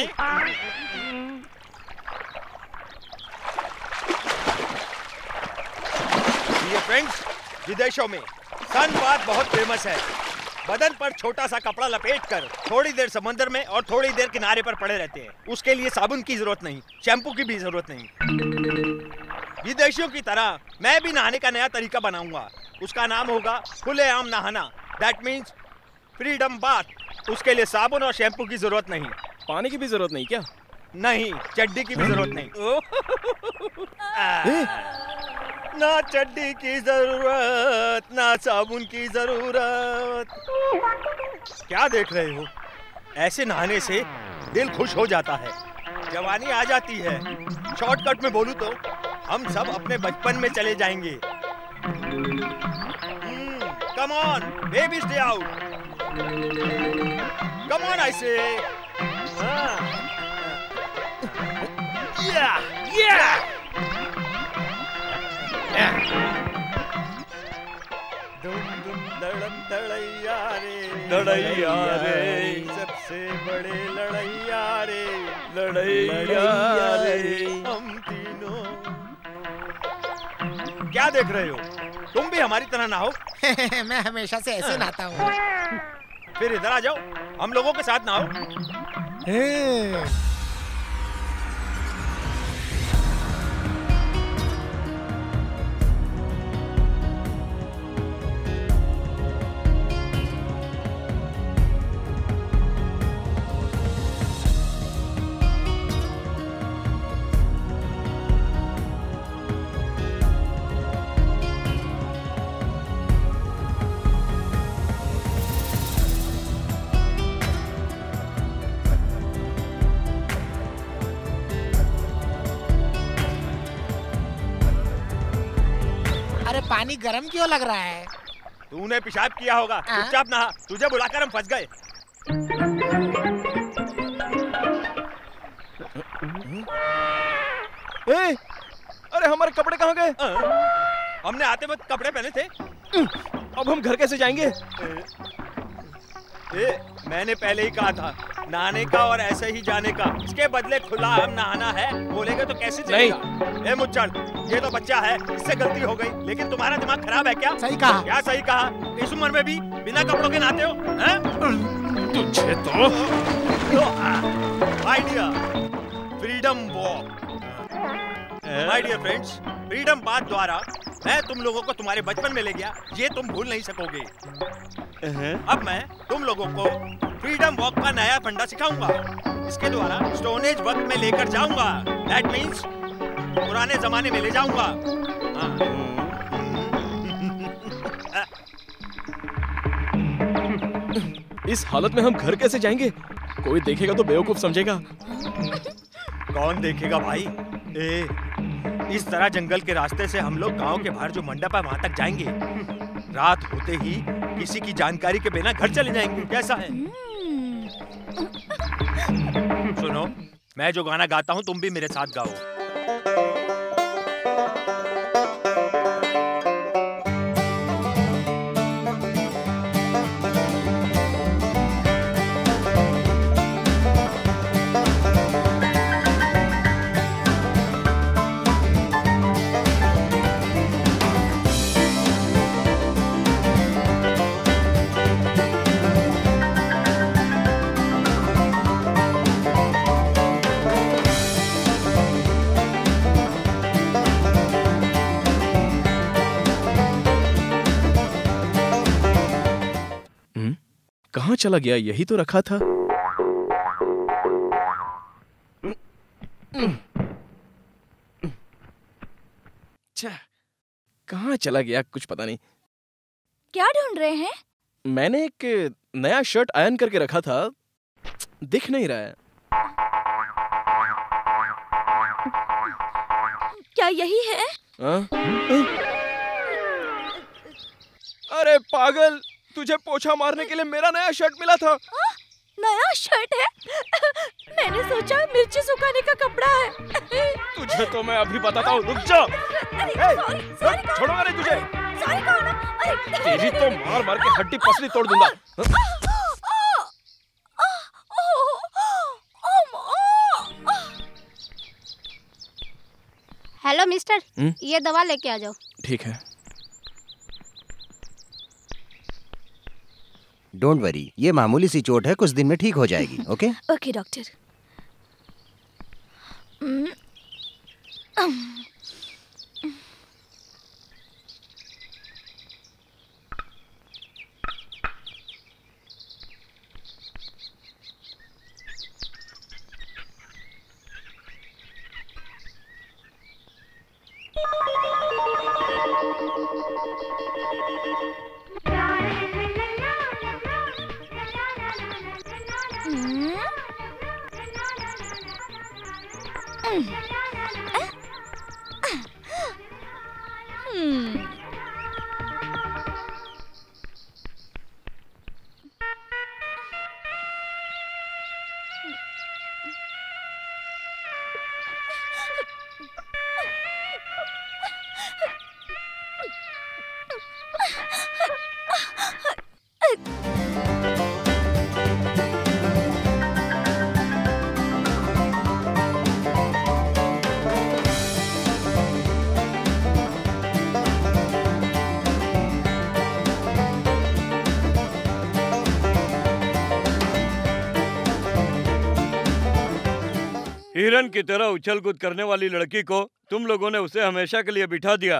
ये फ्रेंड्स, विदेशों में सनबाथ बहुत फेमस है। बदन पर छोटा सा कपड़ा लपेटकर थोड़ी देर समंदर में और थोड़ी देर किनारे पर पड़े रहते हैं। उसके लिए साबुन की जरूरत नहीं, शैम्पू की भी जरूरत नहीं। विदेशियों की तरह मैं भी नहाने का नया तरीका बनाऊंगा। उसका नाम होगा खुलेआम नहाना। That means freedom bath. उसके लिए साबुन और शैम्पू की जरूरत नहीं। पानी की भी जरूरत नहीं क्या? नहीं, चड्डी की भी जरूरत नहीं। ना चड्डी की जरूरत, ना साबुन की जरूरत। क्या देख रहे हो? ऐसे नहाने से दिल खुश हो जाता है, जवानी आ जाती है। शॉर्टकट में बोलूं तो हम सब अपने बचपन में चले जाएंगे। Come on baby, stay out. Come on I say. या या दुम दुम दड़म दड़ैया रे, लड़ैया रे, सबसे बड़े लड़ैया रे, लड़ैया रे, हम तीनों। क्या देख रहे हो? तुम भी हमारी तरह नहाओ। मैं हमेशा से ऐसे नहाता हूँ। फिर इधर आ जाओ, हम लोगों के साथ नहाओ। अरे पानी गर्म क्यों लग रहा है? तूने पेशाब किया होगा, चुपचाप नहा। तुझे बुलाकर हम फंस गए। ए, अरे हमारे कपड़े कहाँ गए? हमने आते वक्त कपड़े पहने थे। अब हम घर कैसे जाएंगे? ए, मैंने पहले ही कहा था नहाने का और ऐसे ही जाने का। इसके बदले खुला हम नहाना है बोलेगे तो कैसे चलेगा? ए मुच्चड़, ये तो बच्चा है, इससे गलती हो गई। लेकिन तुम्हारा दिमाग खराब है क्या? सही कहा। क्या सही कहा? इस उम्र में भी बिना कपड़ों के नहाते हो? हैं? तुझे तो my dear freedom walk, my dear friends, freedom path द्वारा मैं तुम लोगों को तुम्हारे बचपन में ले गया, ये तुम भूल नहीं सकोगे। अब मैं तुम लोगों को फ्रीडम वॉक का नया फंडा सिखाऊंगा। इसके द्वारा स्टोन एज वक्त में लेकर जाऊंगा। दैट मीन्स पुराने जमाने में ले जाऊंगा। इस हालत में हम घर कैसे जाएंगे? कोई देखेगा तो बेवकूफ समझेगा। कौन देखेगा भाई? ए, इस तरह जंगल के रास्ते से हम लोग गांव के बाहर जो मंडप है वहां तक जाएंगे। रात होते ही किसी की जानकारी के बिना घर चले जाएंगे। कैसा है? सुनो, मैं जो गाना गाता हूँ तुम भी मेरे साथ गाओ। कहाँ चला गया? यही तो रखा था। कहाँ चला गया? कुछ पता नहीं। क्या ढूंढ रहे हैं? मैंने एक नया शर्ट आयरन करके रखा था, दिख नहीं रहा है। क्या यही है? आ? अरे पागल, तुझे पोछा मारने के लिए मेरा नया शर्ट मिला था। आ, नया शर्ट है? मैंने सोचा मिर्ची सुखाने का कपड़ा है। तुझे तो मैं अभी बताता हूँ, रुक जा। छोड़ूंगा नहीं तुझे। तेरी तो मार मार के हड्डी पसली तोड़ दूंगा। हेलो मिस्टर, हुँ? ये दवा लेके आ जाओ। ठीक है। डोंट वरी, ये मामूली सी चोट है, कुछ दिन में ठीक हो जाएगी। Okay okay doctor. हिरन की तरह उछल कूद करने वाली लड़की को तुम लोगों ने उसे हमेशा के लिए बिठा दिया।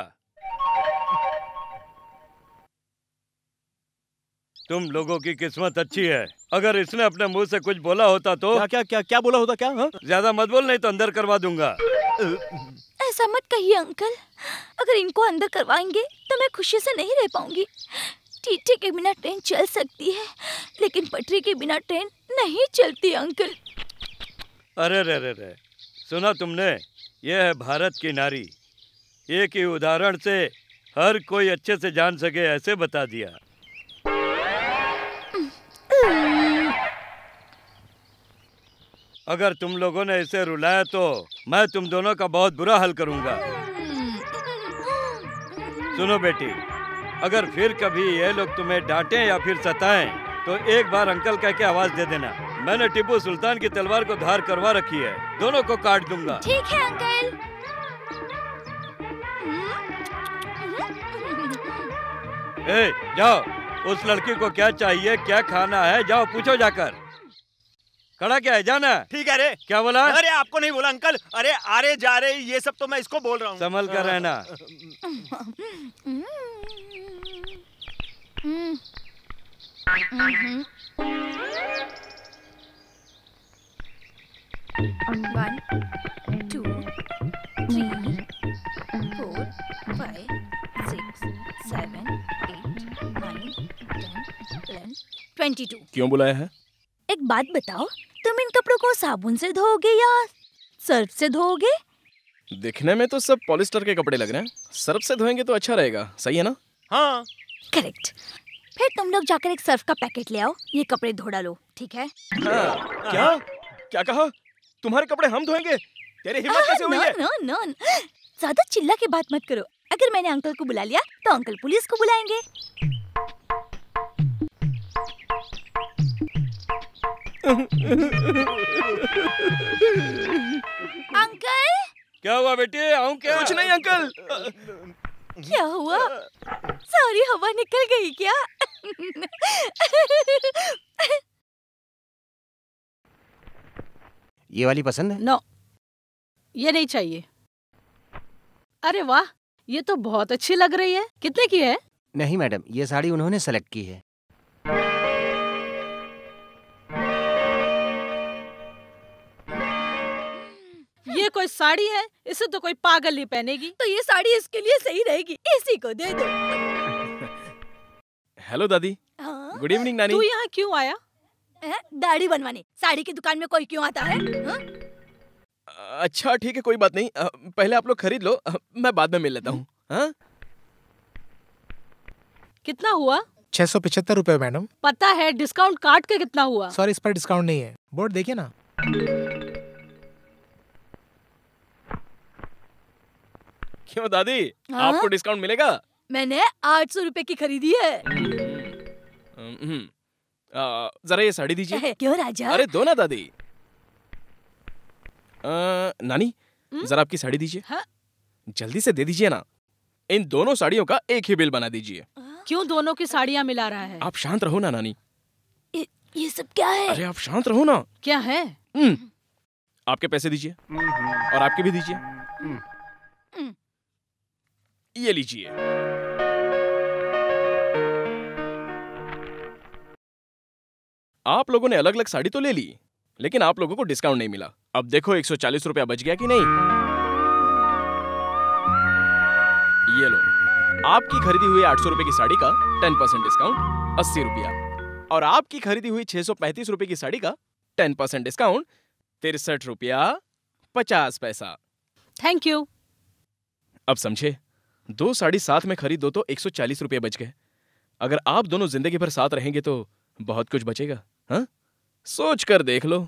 तुम लोगों की किस्मत अच्छी है। अगर इसने अपने मुंह से कुछ बोला होता तो क्या क्या क्या क्या बोला होता क्या? हा? ज्यादा मत बोल, नहीं तो अंदर करवा दूंगा। ऐसा मत कहिए अंकल, अगर इनको अंदर करवाएंगे तो मैं खुशी से नहीं रह पाऊंगी। टीटी के बिना ट्रेन चल सकती है, लेकिन पटरी के बिना ट्रेन नहीं चलती अंकल। अरे रे रे रे, सुना तुमने? यह है भारत की नारी। एक ही उदाहरण से हर कोई अच्छे से जान सके ऐसे बता दिया। अगर तुम लोगों ने इसे रुलाया तो मैं तुम दोनों का बहुत बुरा हाल करूंगा। सुनो बेटी, अगर फिर कभी ये लोग तुम्हें डांटें या फिर सताएं तो एक बार अंकल कह के आवाज दे देना। मैंने टिप्पू सुल्तान की तलवार को धार करवा रखी है, दोनों को काट दूंगा। ठीक है अंकल। ए, जाओ, उस लड़की को क्या चाहिए, क्या खाना है, जाओ पूछो जाकर। खड़ा क्या है, जाना। ठीक है। अरे क्या बोला? अरे आपको नहीं बोला अंकल। अरे आ रहे जा रहे ये सब तो मैं इसको बोल रहा हूँ। संभल कर रहना। One two three four five six seven eight nine ten eleven twenty two. क्यों बुलाया है? एक बात बताओ, तुम इन कपड़ों को साबुन से धोओगे या सर्फ से धोओगे? दिखने में तो सब पॉलिस्टर के कपड़े लग रहे हैं, सर्फ से धोएंगे तो अच्छा रहेगा, सही है ना? हाँ करेक्ट। फिर तुम लोग जाकर एक सर्फ का पैकेट ले आओ, ये कपड़े धो डालो, ठीक है? हाँ। क्या क्या कहा? तुम्हारे कपड़े हम धोएंगे? तेरी हिम्मत कैसे हुई है? नो नो नो, ज्यादा चिल्ला के बात मत करो। अगर मैंने अंकल को बुला लिया तो अंकल पुलिस को बुलाएंगे। अंकल क्या हुआ बेटी? आऊं क्या? कुछ नहीं अंकल। क्या हुआ? सारी हवा निकल गई क्या? ये वाली पसंद है? नो, ये नहीं चाहिए। अरे वाह, ये तो बहुत अच्छी लग रही है। कितने की है? नहीं मैडम, ये साड़ी उन्होंने सेलेक्ट की है। ये कोई साड़ी है? इसे तो कोई पागल नहीं पहनेगी। तो ये साड़ी इसके लिए सही रहेगी, इसी को दे दो। हेलो दादी। गुड इवनिंग नानी। तू यहाँ क्यों आया? दाढ़ी बनवाने। साड़ी की दुकान में कोई क्यों आता है? हा? अच्छा ठीक है, कोई बात नहीं। पहले आप लोग खरीद लो, मैं बाद में मिल लेता हूँ। हाँ? कितना हुआ? छह सौ पिछहत्तर रुपए मैडम। पता है, डिस्काउंट काट के कितना हुआ? सॉरी, इस पर डिस्काउंट नहीं है। बोर्ड देखिए ना। क्यों दादी, हाँ? आपको डिस्काउंट मिलेगा? मैंने आठ सौ रुपए की खरीदी है। आ, जरा ये साड़ी दीजिए। क्यों राजा? अरे दो ना दादी। आ, नानी जरा आपकी साड़ी दीजिए। हाँ? जल्दी से दे दीजिए ना। इन दोनों साड़ियों का एक ही बिल बना दीजिए। क्यों दोनों की साड़ियाँ मिला रहा है? आप शांत रहो ना नानी। ये, ये सब क्या है? अरे आप शांत रहो ना। क्या है? आपके पैसे दीजिए और आपके भी दीजिए। ये लीजिए। आप लोगों ने अलग अलग साड़ी तो ले ली, लेकिन आप लोगों को डिस्काउंट नहीं मिला। अब देखो एक सौ चालीस रुपया बच गया कि नहीं? ये लो, आपकी खरीदी हुई आठ सौ रुपए की साड़ी का टेन परसेंट डिस्काउंट अस्सी रुपया, और आपकी खरीदी हुई छह सौ पैंतीस रुपए की साड़ी का टेन परसेंट डिस्काउंट तिरसठ रुपया पचास पैसा। Thank you. अब समझे, दो साड़ी साथ में खरीदो तो एक सौ चालीस रुपये बच गए। अगर आप दोनों जिंदगी भर साथ रहेंगे तो बहुत कुछ बचेगा। हाँ, सोच कर देख लो।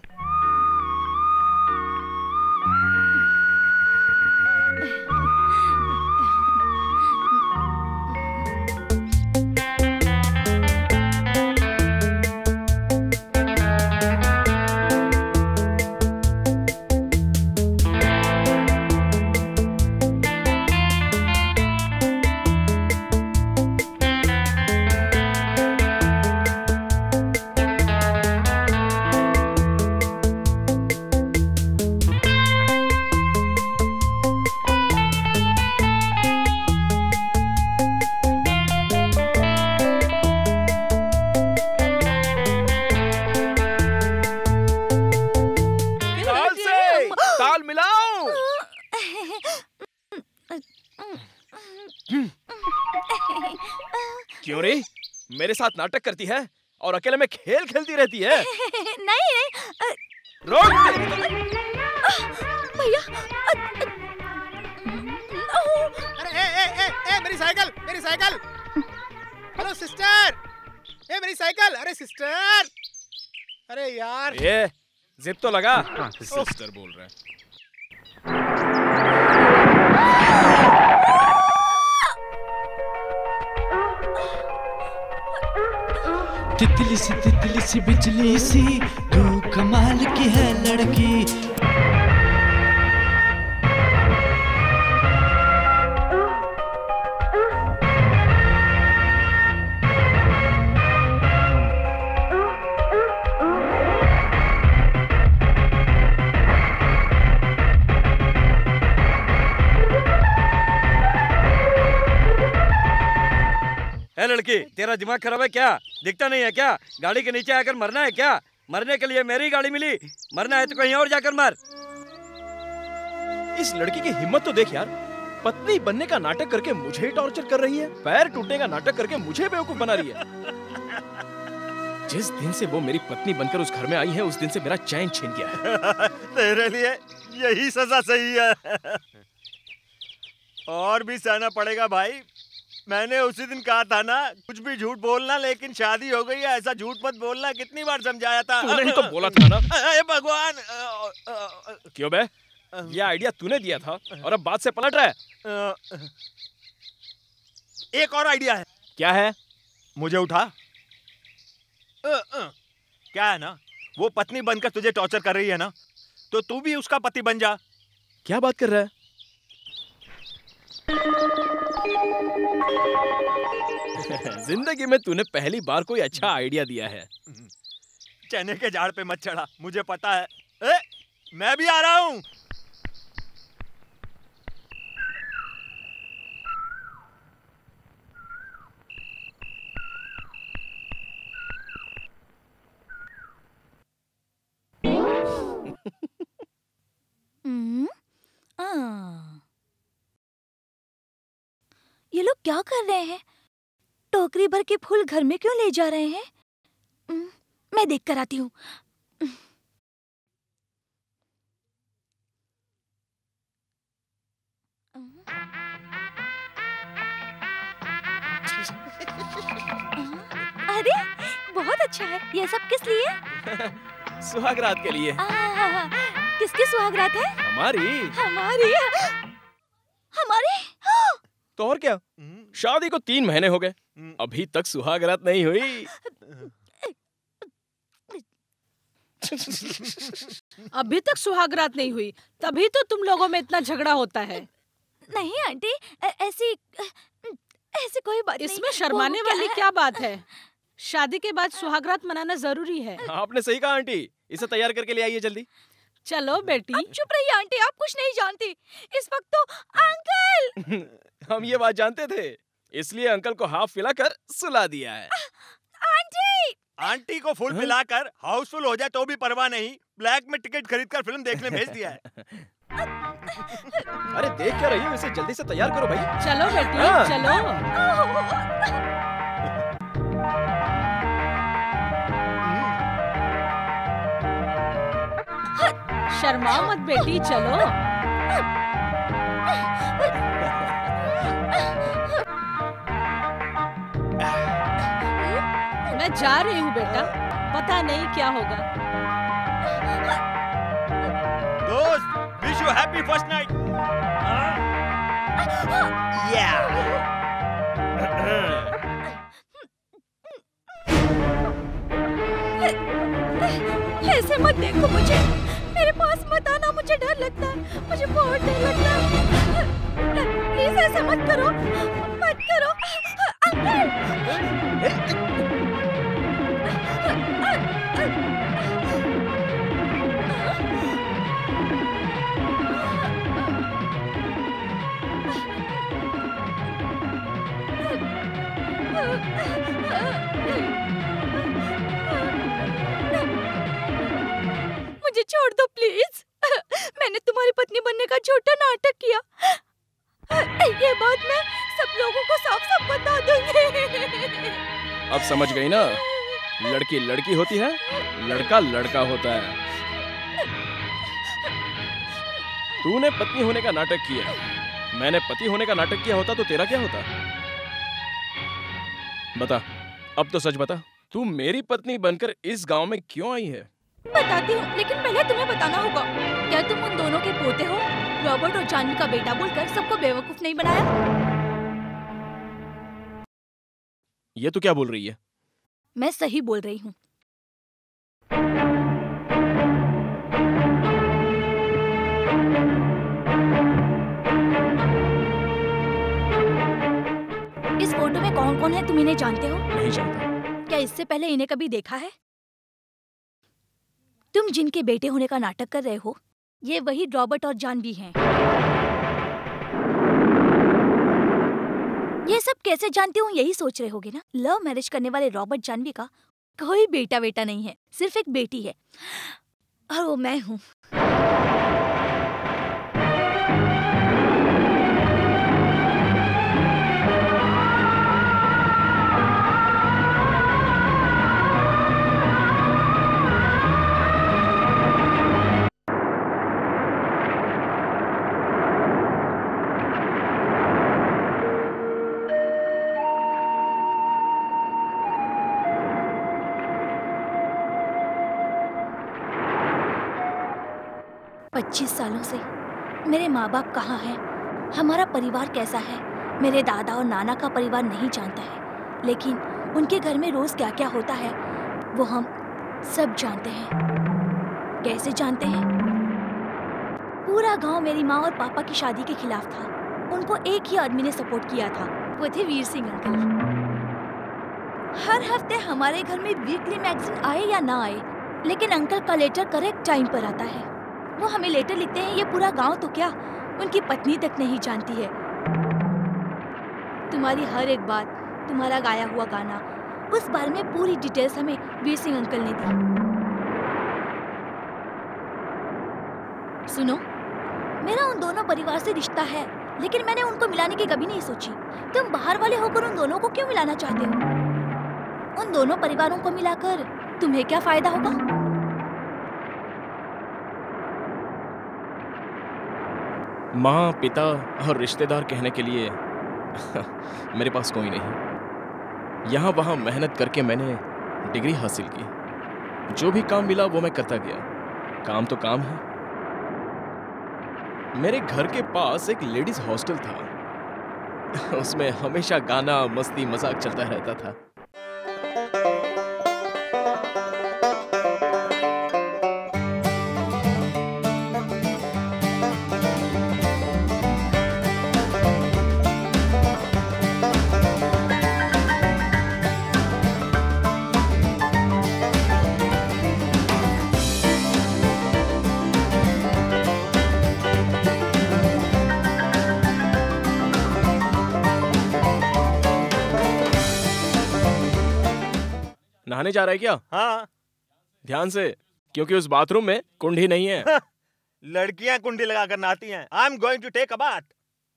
क्यों रे? मेरे साथ नाटक करती है और अकेले में खेल खेलती रहती है। नहीं रोक भैया। अरे ए ए ए ए मेरी साइकिल, मेरी साइकिल। हेलो सिस्टर, ए मेरी साइकिल। अरे सिस्टर, अरे यार ये जिप तो लगा। सिस्टर बोल रहा है। तितली सी तितली सी बिजली सी, तू कमाल की है लड़की। ए लड़की, तेरा दिमाग खराब है क्या? दिखता नहीं है क्या? गाड़ी के नीचे आकर मरना है क्या? मरने के लिए मेरी गाड़ी मिली, मरना है तो कहीं और जाकर मर। इस लड़की की हिम्मत तो देख यार, पत्नी बनने का नाटक करके मुझे टॉर्चर कर रही है, पैर टूटने का नाटक करके मुझे बेवकूफ बना रही है। जिस दिन से वो मेरी पत्नी बनकर उस घर में आई है, उस दिन से मेरा चैन छिन गया है। तेरे लिए यही सजा सही है। और भी सहना पड़ेगा भाई। मैंने उसी दिन कहा था ना, कुछ भी झूठ बोलना, लेकिन शादी हो गई है ऐसा झूठ मत बोलना। कितनी बार समझाया था। तूने ही तो बोला था ना। अरे भगवान। क्यों बे? ये आइडिया तूने दिया था और अब बात से पलट रहा है। एक और आइडिया है। क्या है? मुझे उठा। क्या है ना, वो पत्नी बनकर तुझे टॉर्चर कर रही है ना, तो तू भी उसका पति बन जा। क्या बात कर रहा है? जिंदगी में तूने पहली बार कोई अच्छा आइडिया दिया है। चने के झाड़ पे मत चढ़ा, मुझे पता है। ए, मैं भी आ रहा हूँ। ये लोग क्या कर रहे हैं? टोकरी भर के फूल घर में क्यों ले जा रहे हैं? मैं देख कर आती हूँ। अरे बहुत अच्छा है। ये सब किस लिए? सुहागरात के लिए। आ, किसकी सुहागरात है? हमारी। हमारी हमारी तो और क्या, शादी को तीन महीने हो गए, अभी तक सुहागरात नहीं हुई। अभी तक सुहागरात नहीं हुई, तभी तो तुम लोगों में इतना झगड़ा होता है। नहीं आंटी, ऐसी ऐसी कोई बात नहीं। इसमें शर्माने वाली क्या बात है? शादी के बाद सुहागरात मनाना जरूरी है। आपने सही कहा आंटी, इसे तैयार करके ले आइए जल्दी। चलो बेटी। आप चुप रहिए आंटी, आप कुछ नहीं जानती। इस वक्त तो अंकल। हम ये बात जानते थे, इसलिए अंकल को हाफ पिलाकर सुला दिया है। आंटी आंटी को फुल पिलाकर हाउसफुल हो जाए तो भी परवाह नहीं, ब्लैक में टिकट खरीदकर फिल्म देखने भेज दिया है। अरे देख क्या रही हो, इसे जल्दी से तैयार करो भाई। चलो बेटी, हाँ। चलो। शर्माओ मत बेटी, चलो। मैं जा रही हूँ बेटा, पता नहीं क्या होगा। दोस्त, wish you happy first night. ऐसे मत देखो मुझे, मेरे पास मत आना, मुझे डर लगता है, मुझे बहुत डर लगता है। प्लीज ऐसा मत करो, मत करो। मुझे छोड़ दो प्लीज। मैंने तुम्हारी पत्नी बनने का झूठा नाटक किया। ये बात मैं सब लोगों को साफ साफ बता दूंगी। अब समझ गई ना, लड़की लड़की होती है, लड़का लड़का होता है। तूने पत्नी होने का नाटक किया, मैंने पति होने का नाटक किया होता तो तेरा क्या होता? बता, अब तो सच बता, तू मेरी पत्नी बनकर इस गांव में क्यों आई है? बताती हूँ, लेकिन पहले तुम्हें बताना होगा। क्या तुम उन दोनों के पोते हो? रॉबर्ट और जानवी का बेटा बोलकर सबको बेवकूफ नहीं बनाया? ये तू क्या बोल रही है? मैं सही बोल रही हूँ। इस फोटो में कौन कौन है तुम इन्हें जानते हो? नहीं जानता। क्या इससे पहले इन्हें कभी देखा है? तुम जिनके बेटे होने का नाटक कर रहे हो, ये वही रॉबर्ट और जानवी हैं। ये सब कैसे जानते हो यही सोच रहे होगे ना। लव मैरिज करने वाले रॉबर्ट जानवी का कोई बेटा बेटा नहीं है, सिर्फ एक बेटी है, और वो मैं हूँ। पच्चीस सालों से मेरे माँ बाप कहाँ हैं, हमारा परिवार कैसा है, मेरे दादा और नाना का परिवार नहीं जानता है, लेकिन उनके घर में रोज क्या क्या होता है वो हम सब जानते हैं। कैसे जानते हैं? पूरा गांव मेरी माँ और पापा की शादी के खिलाफ था। उनको एक ही आदमी ने सपोर्ट किया था, वो थे वीर सिंह अंकल। हर हफ्ते हमारे घर में वीकली मैगजीन आए या ना आए, लेकिन अंकल का लेटर करेक्ट टाइम पर आता है। वो हमें लेटर लिखते हैं, ये पूरा गांव तो क्या, उनकी पत्नी तक नहीं जानती है। तुम्हारी हर एक बात, तुम्हारा गाया हुआ गाना, उस बारे में पूरी डिटेल्स हमें वीर सिंह अंकल ने दी। सुनो, मेरा उन दोनों परिवार से रिश्ता है, लेकिन मैंने उनको मिलाने की कभी नहीं सोची। तुम बाहर वाले होकर उन दोनों को क्यों मिलाना चाहते हो? उन दोनों परिवारों को मिलाकर तुम्हें क्या फायदा होगा? माँ, पिता और रिश्तेदार कहने के लिए मेरे पास कोई नहीं। यहाँ वहाँ मेहनत करके मैंने डिग्री हासिल की, जो भी काम मिला वो मैं करता गया। काम तो काम है। मेरे घर के पास एक लेडीज हॉस्टल था, उसमें हमेशा गाना, मस्ती, मजाक चलता रहता था। नहाने जा रहा है क्या? हाँ। ध्यान से, क्योंकि उस बाथरूम में कुंडी नहीं है। लड़कियां कुंडी लगाकर नहाती हैं। I am going to take a bath.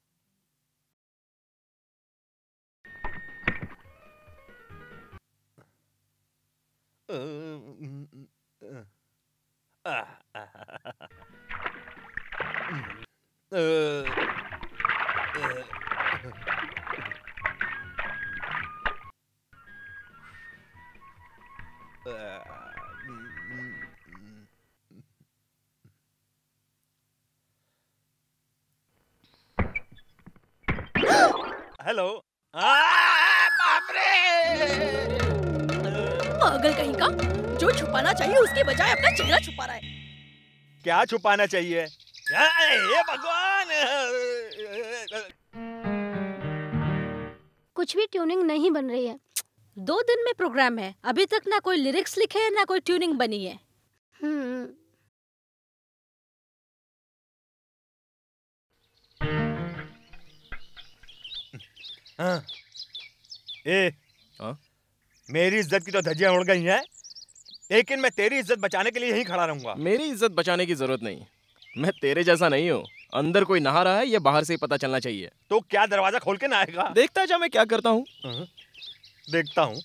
Hello. बाप रे! पागल कहीं का, जो छुपाना चाहिए उसके बजाय अपना चेहरा छुपा रहा है। क्या छुपाना चाहिए? हे भगवान! कुछ भी ट्यूनिंग नहीं बन रही है। दो दिन में प्रोग्राम है, अभी तक ना कोई लिरिक्स लिखे हैं ना कोई ट्यूनिंग बनी है। हम्म। हाँ। ए, हाँ? मेरी इज्जत की तो धज्जियां उड़ गई हैं, लेकिन मैं तेरी इज्जत बचाने के लिए यहीं खड़ा रहूंगा। मेरी इज्जत बचाने की जरूरत नहीं, मैं तेरे जैसा नहीं हूँ। अंदर कोई नहा रहा है या बाहर से ही पता चलना चाहिए। तो क्या दरवाजा खोल के नहाएगा? देखता जा मैं क्या करता हूँ। देखता हूँ।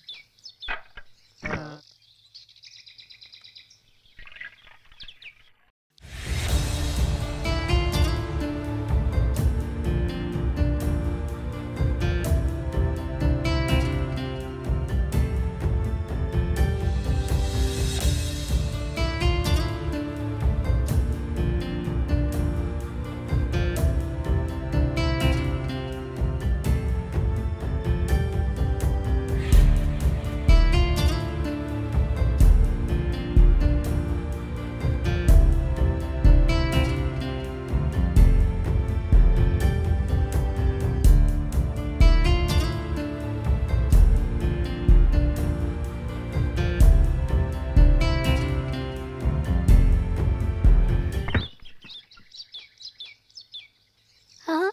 हाँ?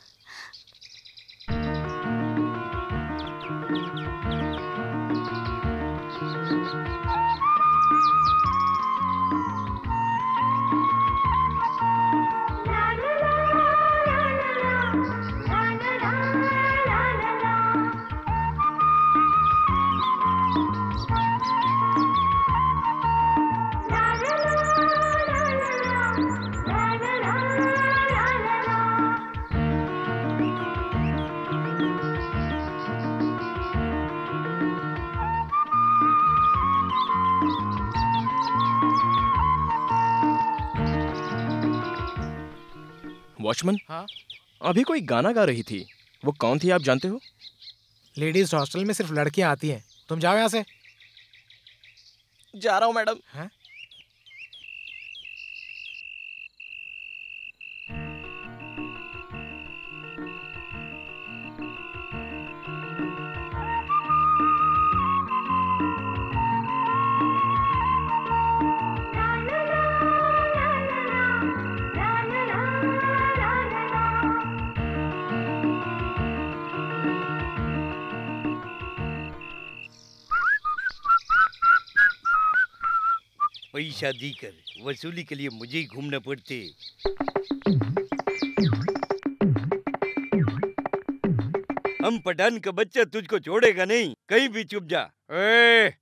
वॉचमैन, हाँ? अभी कोई गाना गा रही थी, वो कौन थी आप जानते हो? लेडीज हॉस्टल में सिर्फ लड़कियां आती हैं। तुम जाओ यहाँ से। जा रहा हूँ मैडम। हाँ? पैसा देकर वसूली के लिए मुझे ही घूमना पड़ते। हम पठान का बच्चा तुझको छोड़ेगा नहीं, कहीं भी चुप जा। ए!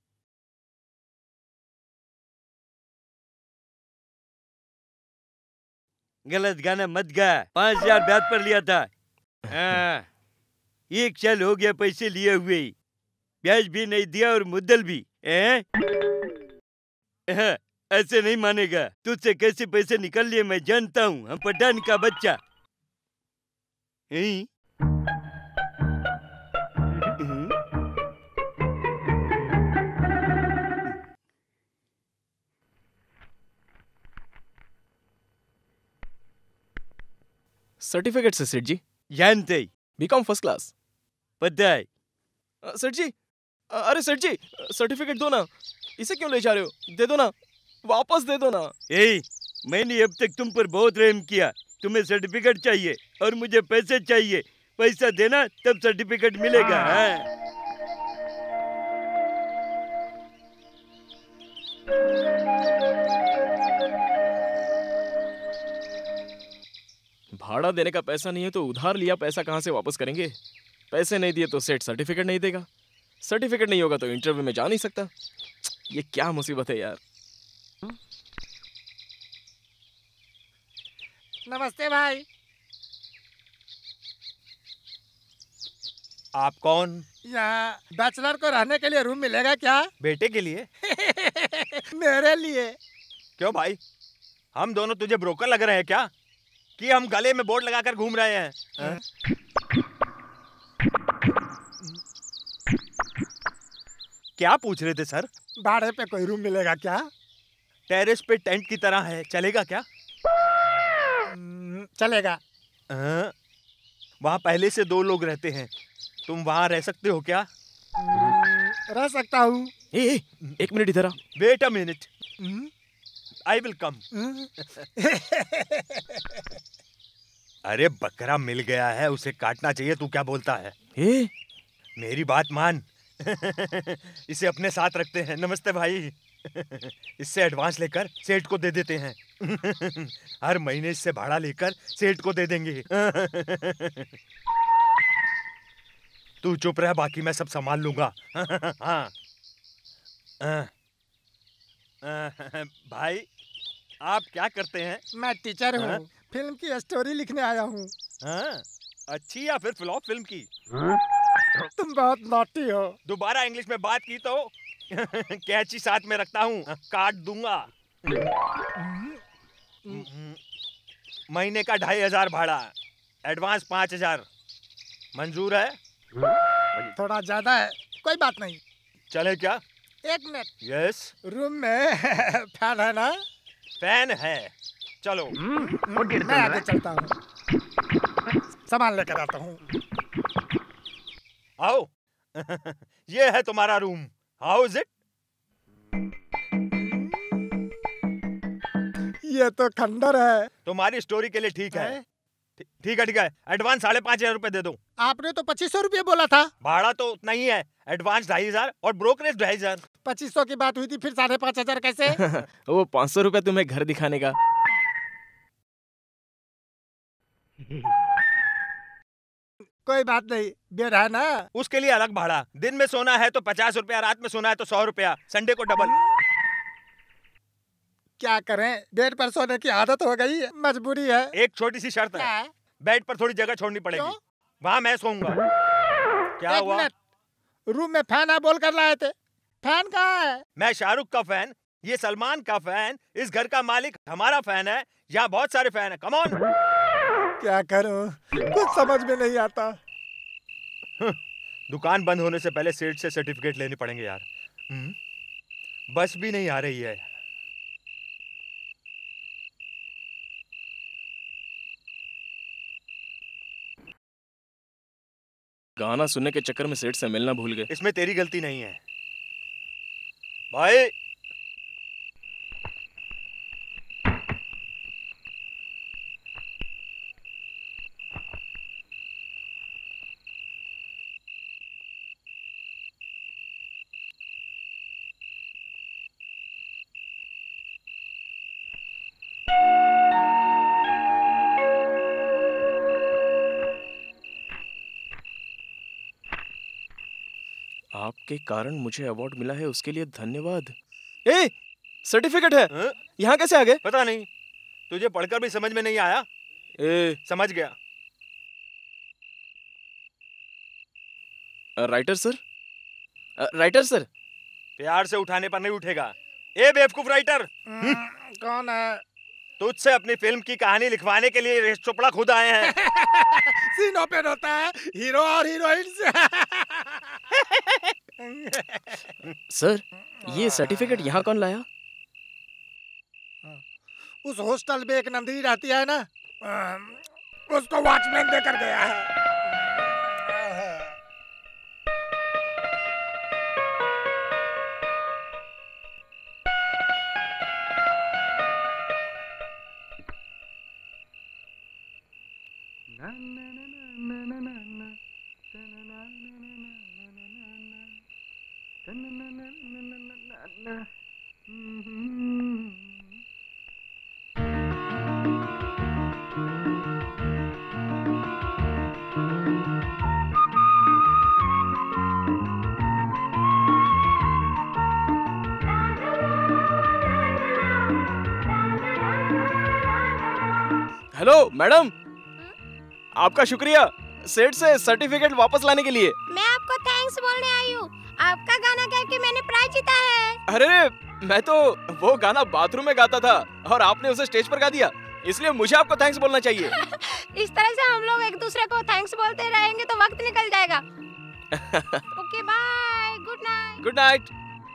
गलत गाना मत गा। पांच हजार ब्याज पर लिया था। हाँ, एक साल हो गया पैसे लिए हुए, ब्याज भी नहीं दिया और मुद्दल भी। ए? हाँ, ऐसे नहीं मानेगा। तुझसे कैसे पैसे निकल लिए मैं जानता हूँ। हम पठान का बच्चा। हैं? सर्टिफिकेट से सेठ जी। जानते ही। BCom first class. पता है। अ, सेठ जी, अ, अरे सेठ जी, सर्टिफिकेट दो ना। इसे क्यों ले जा रहे हो? दे दो ना, वापस दे दो ना। ए, मैंने अब तक तुम पर बहुत रहम किया। तुम्हें सर्टिफिकेट चाहिए और मुझे पैसे चाहिए। पैसा देना तब सर्टिफिकेट मिलेगा। हाँ। भाड़ा देने का पैसा नहीं है तो उधार लिया पैसा कहाँ से वापस करेंगे? पैसे नहीं दिए तो सेठ सर्टिफिकेट नहीं देगा। सर्टिफिकेट नहीं होगा तो इंटरव्यू में जा नहीं सकता। ये क्या मुसीबत है यार। नमस्ते भाई। आप कौन? यहाँ बैचलर को रहने के लिए रूम मिलेगा क्या? बेटे के लिए? मेरे लिए। क्यों भाई, हम दोनों तुझे ब्रोकर लग रहे हैं क्या कि हम गले में बोर्ड लगाकर घूम रहे हैं? हाँ? क्या पूछ रहे थे सर? भाड़े पे कोई रूम मिलेगा क्या? टेरेस पे टेंट की तरह है, चलेगा क्या? चलेगा। हाँ? वहाँ पहले से दो लोग रहते हैं, तुम वहाँ रह सकते हो क्या? रह सकता हूँ। ए, ए, एक मिनट इधर आ। Wait a minute, I will come. अरे बकरा मिल गया है, उसे काटना चाहिए। तू क्या बोलता है? ए? मेरी बात मान। इसे अपने साथ रखते हैं। नमस्ते भाई। इससे एडवांस लेकर सेठ को दे देते हैं। हर महीने इससे भाड़ा लेकर सेठ को दे देंगे। तू चुप रह, बाकी मैं सब संभाल लूंगा। हाँ। भाई आप क्या करते हैं? मैं टीचर हूँ, फिल्म की स्टोरी लिखने आया हूँ। हाँ, अच्छी या फिर फ्लॉप फिल्म की? तुम बहुत नॉटी हो। दोबारा इंग्लिश में बात की तो कैची साथ में रखता हूँ, काट दूंगा। महीने का ढाई हजार भाड़ा, एडवांस पाँच हजार, मंजूर है? थोड़ा ज्यादा है, कोई बात नहीं। चले क्या? एक मिनट। यस। रूम में फैन है ना? फैन है, चलो। मैं आगे चलता हूँ, सामान लेकर आता हूँ। आओ। ये है तुम्हारा रूम। How is it? ये तो खंडर है। तुम्हारी स्टोरी के लिए ठीक है। ठीक है ठीक है, एडवांस साढ़े पाँच हजार रुपए दे दो। आपने तो पच्चीस सौ रुपये बोला था। भाड़ा तो उतना ही है, एडवांस ढाई हजार और ब्रोकरेज ढाई हजार। पच्चीस सौ की बात हुई थी, फिर साढ़े पाँच हजार कैसे? वो पाँच सौ रुपए तुम्हें घर दिखाने का। कोई बात नहीं, बेड है ना? उसके लिए अलग भाड़ा। दिन में सोना है तो पचास रुपया, रात में सोना है तो सौ रुपया, संडे को डबल। क्या करें, बेड पर सोने की आदत हो गई, मजबूरी है। एक छोटी सी शर्त है, बेड पर थोड़ी जगह छोड़नी पड़ेगी। वहाँ मैं सोऊंगा। क्या एक हुआ? मिनट, रूम में फैन है बोल कर लाए थे, फैन कहाँ है? मैं शाहरुख का फैन, ये सलमान का फैन, इस घर का मालिक हमारा फैन है, यहाँ बहुत सारे फैन है। Come on. क्या करूं, कुछ समझ में नहीं आता। दुकान बंद होने से पहले सेठ से सर्टिफिकेट लेने पड़ेंगे यार। बस भी नहीं आ रही है। गाना सुनने के चक्कर में सेठ से मिलना भूल गए। इसमें तेरी गलती नहीं है भाई। आपके कारण मुझे अवार्ड मिला है, उसके लिए धन्यवाद। ए, सर्टिफिकेट है। हा? यहाँ कैसे आ गए? पता नहीं, तुझे पढ़कर भी समझ में नहीं आया? ए, समझ गया। Writer sir, writer sir. प्यार से उठाने पर नहीं उठेगा। ए बेवकूफ राइटर। कौन है? तुझसे अपनी फिल्म की कहानी लिखवाने के लिए यश चोपड़ा खुद आए हैं। सीन ओपन होता है, हीरो और हीरोइन से। सर, ये सर्टिफिकेट यहाँ कौन लाया? उस हॉस्टल में एक नंदिनी रहती है ना, उसको वॉचमैन देकर गया है। हेलो मैडम, आपका शुक्रिया सेठ से सर्टिफिकेट वापस लाने के लिए। मैं आपको थैंक्स बोलने आई हूँ, आपका गाना गा के मैंने प्राइज जीता है। अरे मैं तो वो गाना बाथरूम में गाता था और आपने उसे स्टेज पर गा दिया, इसलिए मुझे आपको थैंक्स बोलना चाहिए। इस तरह से हम लोग एक दूसरे को थैंक्स बोलते रहेंगे तो वक्त निकल जाएगा। Okay bye, good night. Good night.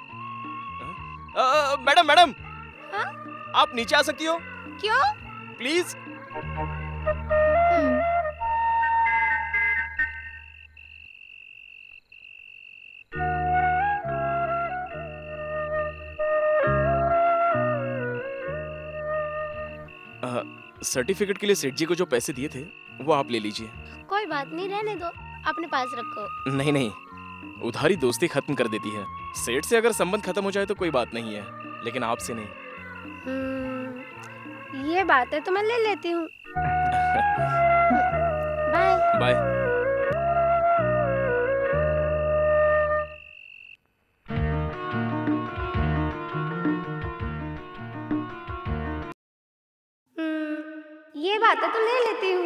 Madam madam, हाँ? आप नीचे आ सकती हो? क्यों? प्लीज। सर्टिफिकेट के लिए सेठ जी को जो पैसे दिए थे वो आप ले लीजिए। कोई बात नहीं, रहने दो, अपने पास रखो। नहीं नहीं, उधारी दोस्ती खत्म कर देती है। सेठ से अगर संबंध खत्म हो जाए तो कोई बात नहीं है, लेकिन आपसे नहीं। ये बात है तो मैं ले लेती हूँ। Bye bye. ये बात है तो ले लेती हूँ।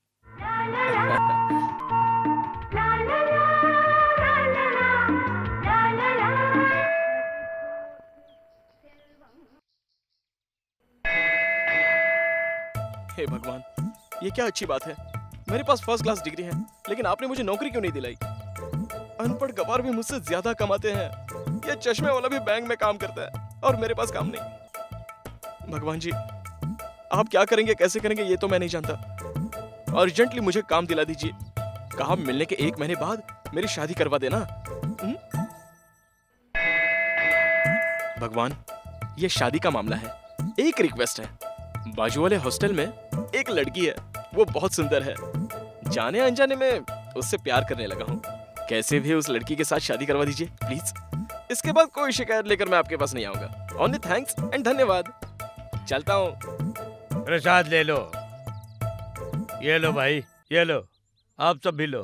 हे भगवान, ये क्या अच्छी बात है। मेरे पास फर्स्ट क्लास डिग्री है, लेकिन आपने मुझे नौकरी क्यों नहीं दिलाई? अनपढ़ गवार भी मुझसे ज्यादा कमाते हैं। ये चश्मे वाला भी बैंक में काम करता है और मेरे पास काम नहीं। भगवान जी, आप क्या करेंगे, कैसे करेंगे, ये तो मैं नहीं जानता। अर्जेंटली मुझे काम दिला दीजिए। काम मिलने के एक महीने बाद मेरी शादी करवा देना। हुँ? भगवान, ये शादी का मामला है। एक रिक्वेस्ट है, बाजू वाले हॉस्टल में एक लड़की है, वो बहुत सुंदर है। जाने अनजाने में उससे प्यार करने लगा हूँ। कैसे भी उस लड़की के साथ शादी करवा दीजिए प्लीज। इसके बाद कोई शिकायत लेकर मैं आपके पास नहीं आऊंगा। ओनली थैंक्स एंड धन्यवाद। चलता हूँ। प्रसाद ले लो। ये लो भाई, ये लो। आप सब भी लो।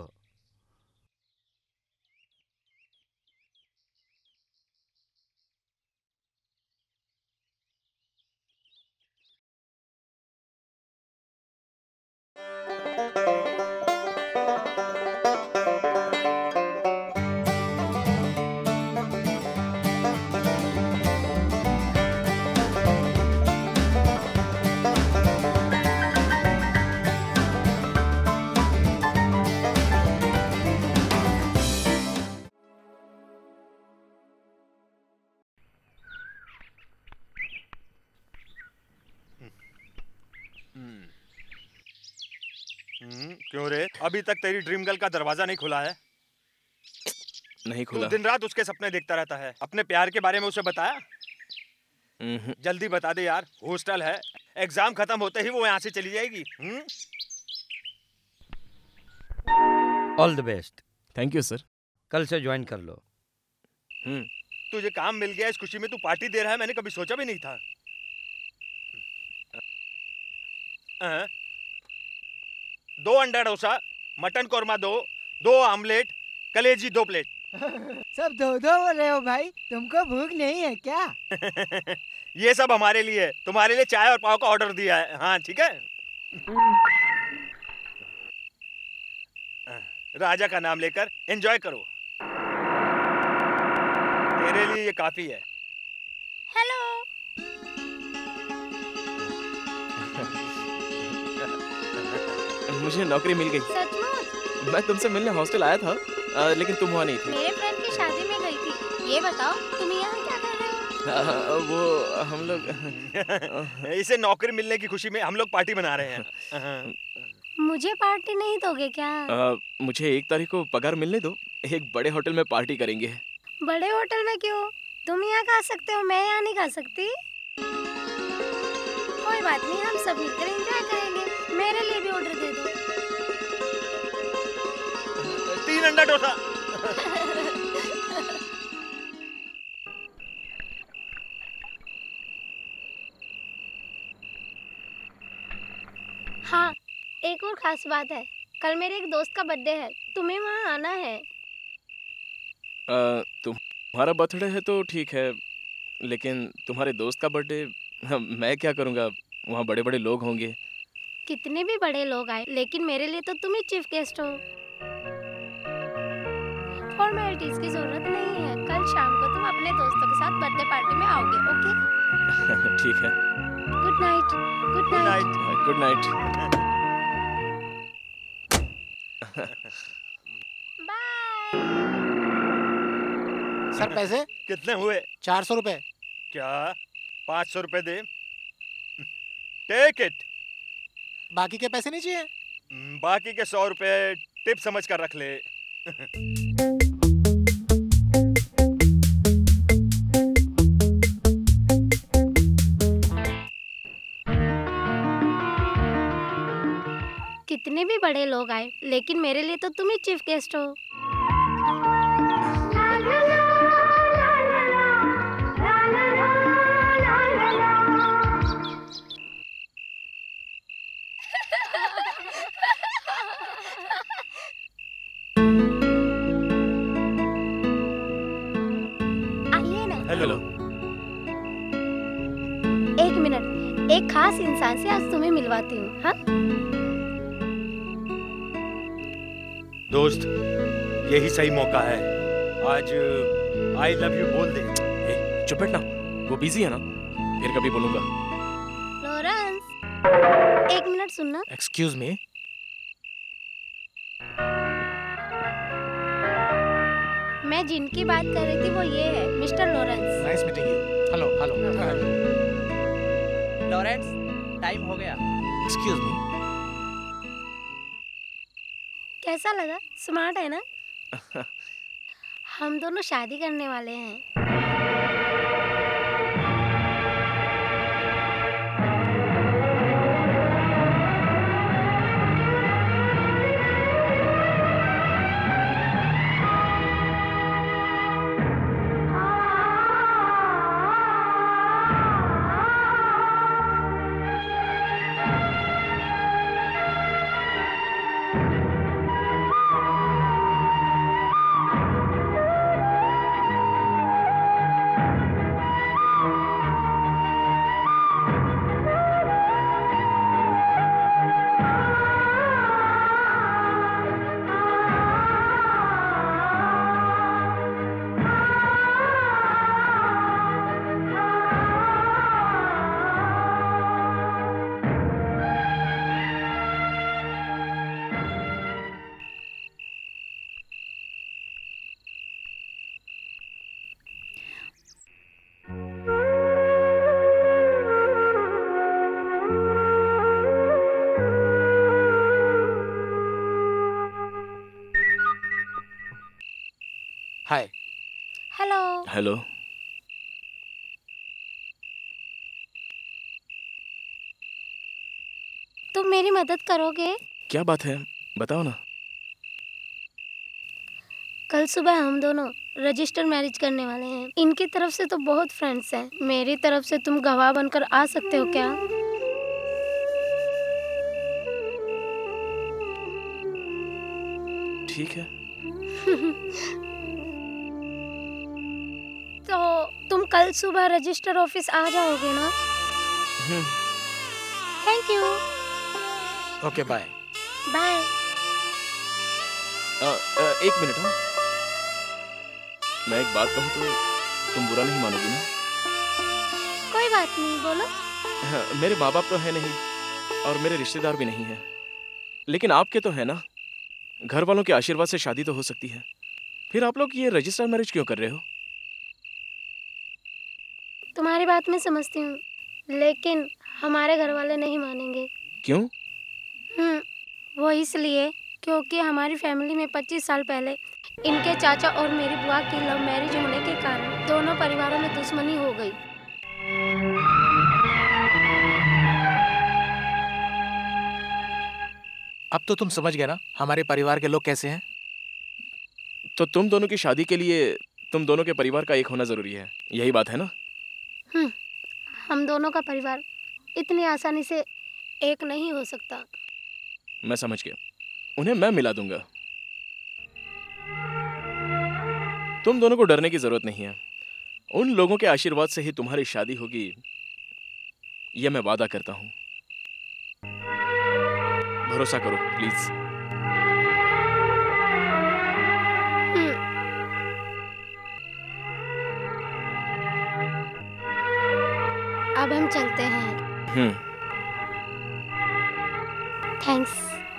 क्यों रे, अभी तक तेरी ड्रीम गर्ल का दरवाजा नहीं खुला है? नहीं खुला। तू दिन रात उसके सपने देखता रहता है। अपने प्यार के बारे में उसे बताया? जल्दी बता दे यार। हॉस्टल है, एग्जाम खत्म होते ही वो यहाँ से चली जाएगी। All the best. Thank you sir. कल से ज्वाइन कर लो। हम्म तुझे काम मिल गया, इस खुशी में तू पार्टी दे रहा है, मैंने कभी सोचा भी नहीं था। आ, दो अंडा डोसा, मटन कोरमा दो, दो आमलेट, कलेजी दो प्लेट। सब दो दो बोल रहे हो भाई, तुमको भूख नहीं है क्या? ये सब हमारे लिए, तुम्हारे लिए चाय और पाव का ऑर्डर दिया है। हाँ ठीक है। राजा का नाम लेकर एंजॉय करो, तेरे लिए ये काफी है। हेलो। मुझे नौकरी मिल गई। सचमुच? मैं तुमसे मिलने हॉस्टल आया था, आ, लेकिन तुम वहाँ नहीं थी। मेरे फ्रेंड की शादी में गई थी। ये बताओ तुम यहाँ क्या कर रहे हो? आ, वो हम लोग इसे नौकरी मिलने की खुशी में हम लोग पार्टी बना रहे हैं। मुझे पार्टी नहीं दोगे क्या? आ, मुझे एक तारीख को पगार मिलने दो, एक बड़े होटल में पार्टी करेंगे। बड़े होटल में क्यों? तुम यहाँ खा सकते हो, मैं यहाँ नहीं खा सकती। कोई बात नहीं, हम सब मिलकर एंजॉय करेंगे। मेरे लिए भी ऑर्डर दे दो। तीन अंडा डोसा। हाँ, एक और खास बात है, कल मेरे एक दोस्त का बर्थडे है, तुम्हें वहाँ आना है। आ, तुम्हारा बर्थडे है तो ठीक है, लेकिन तुम्हारे दोस्त का बर्थडे मैं क्या करूँगा? वहाँ बड़े बड़े लोग होंगे। कितने भी बड़े लोग आए, लेकिन मेरे लिए तो तुम ही चीफ गेस्ट हो। फॉर्मेलिटीज की जरूरत नहीं है। कल शाम को तुम अपने दोस्तों के साथ बर्थडे पार्टी में आओगे, ओके? ठीक है। Good night. Good night. Good night. Sir पैसे कितने हुए? चार सौ रुपए। क्या? पाँच सौ रुपए दे। Take it. बाकी के पैसे नहीं चाहिए? बाकी के सौ रुपए टिप समझ कर रख ले। कितने भी बड़े लोग आए, लेकिन मेरे लिए तो तुम ही चीफ गेस्ट हो। हेलो। एक मिनट, एक खास इंसान से आज तुम्हें मिलवाती हूँ। हाँ दोस्त, यही सही मौका है। आज आई लव यू बोल दे। ए, चुप बैठना, वो बिजी है ना, फिर कभी बोलूंगा। लॉरेंस, एक मिनट सुनना। Excuse me. मैं जिनकी बात कर रही थी वो ये है, mister Lawrence. Nice meeting you. Hello hello. Lawrence, time हो गया। Excuse me. कैसा लगा? स्मार्ट है ना? हम दोनों शादी करने वाले हैं। हाय। हेलो। हेलो। तुम मेरी मदद करोगे? क्या बात है, बताओ ना। कल सुबह हम दोनों रजिस्टर मैरिज करने वाले हैं। इनकी तरफ से तो बहुत फ्रेंड्स हैं, मेरी तरफ से तुम गवाह बनकर आ सकते हो क्या? ठीक है। तो तुम कल सुबह रजिस्टर ऑफिस आ जाओगे ना? Thank you. Okay bye. Bye. एक मिनट। हाँ, मैं एक बात कहूँ तो तुम बुरा नहीं मानोगी ना? कोई बात नहीं, बोलो। हाँ, मेरे माँ बाप तो है नहीं और मेरे रिश्तेदार भी नहीं है, लेकिन आपके तो है ना। घर वालों के आशीर्वाद से शादी तो हो सकती है। फिर आप लोग ये रजिस्टर मैरिज क्यों कर रहे हो? तुम्हारी बात मैं समझती हूँ, लेकिन हमारे घर वाले नहीं मानेंगे। क्यों? हम्म, वो इसलिए क्योंकि हमारी फैमिली में पच्चीस साल पहले इनके चाचा और मेरी बुआ की लव मैरिज होने के कारण दोनों परिवारों में दुश्मनी हो गई। अब तो तुम समझ गए ना हमारे परिवार के लोग कैसे हैं। तो तुम दोनों की शादी के लिए तुम दोनों के परिवार का एक होना जरूरी है, यही बात है ना? हम्म, हम दोनों का परिवार इतनी आसानी से एक नहीं हो सकता। मैं समझ गया, उन्हें मैं मिला दूंगा। तुम दोनों को डरने की जरूरत नहीं है। उन लोगों के आशीर्वाद से ही तुम्हारी शादी होगी, यह मैं वादा करता हूं। भरोसा करो प्लीज। अब हम चलते हैं। हम्म। थैंक्स।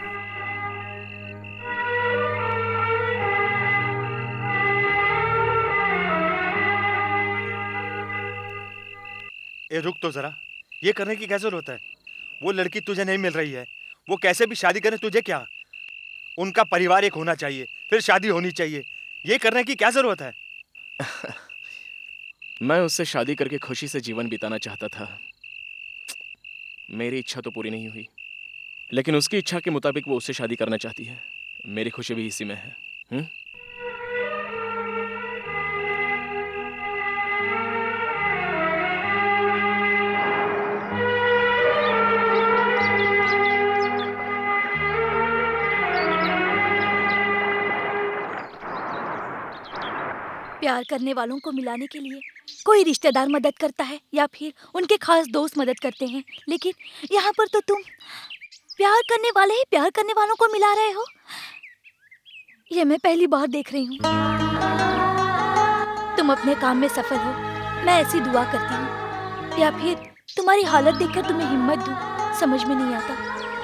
ए रुक तो जरा, ये करने की क्या जरूरत है? वो लड़की तुझे नहीं मिल रही है, वो कैसे भी शादी करें तुझे क्या? उनका परिवार एक होना चाहिए, फिर शादी होनी चाहिए। ये करने की क्या जरूरत है? मैं उससे शादी करके खुशी से जीवन बिताना चाहता था। मेरी इच्छा तो पूरी नहीं हुई, लेकिन उसकी इच्छा के मुताबिक वो उससे शादी करना चाहती है। मेरी खुशी भी इसी में है। हुँ? प्यार करने वालों को मिलाने के लिए कोई रिश्तेदार मदद करता है या फिर उनके खास दोस्त मदद करते हैं, लेकिन यहाँ पर तो तुम प्यार करने वाले ही प्यार करने वालों को मिला रहे हो। ये मैं पहली बार देख रही हूँ। तुम अपने काम में सफल हो, मैं ऐसी दुआ करती हूँ, या फिर तुम्हारी हालत देखकर तुम्हें हिम्मत दूं, समझ में नहीं आता।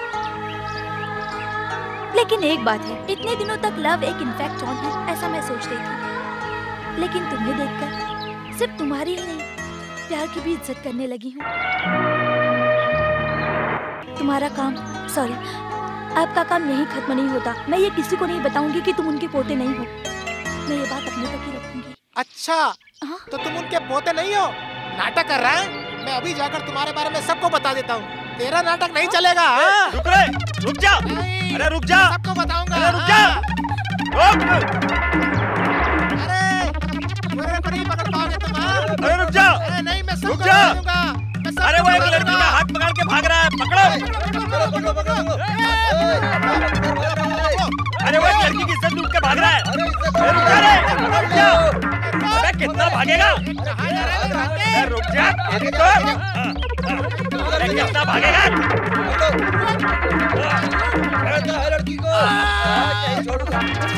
लेकिन एक बात है, इतने दिनों तक लव एक इनफैक्ट ऑन है ऐसा मैं सोच रही थी, लेकिन तुम्हें देखकर सिर्फ तुम्हारी ही नहीं प्यार की भी इज्जत करने लगी हूँ। तुम्हारा काम, सॉरी, आपका काम यहीं खत्म नहीं होता। मैं ये किसी को नहीं बताऊंगी कि तुम उनके पोते नहीं हो। मैं ये बात अपने तक ही रखूंगी। अच्छा, तो तुम उनके पोते नहीं हो? नाटक कर रहा है? मैं अभी जाकर तुम्हारे बारे में सबको बता देता हूँ। तेरा नाटक नहीं चलेगा। रुक रे, रुक जा। अरे रुक जा। सबको बताऊंगा। अरे रुक जा। रुक। अरे, मेरे को नहीं पकड़ पाओगे तुम। अरे रुक जा। अरे नहीं, मैं सबको रुक जा। बताऊंगा। अरे वो एक लड़की का हाथ पकड़ के भाग रहा है, पकड़ो। अरे वो एक लड़की की इज्जत लूट के भाग रहा है। अरे रुक जा रे, रुक जा। अरे कितना भागेगा? अरे रुक जा, अरे तो अरे कितना भागेगा? लड़की को नहीं छोड़ूंगा।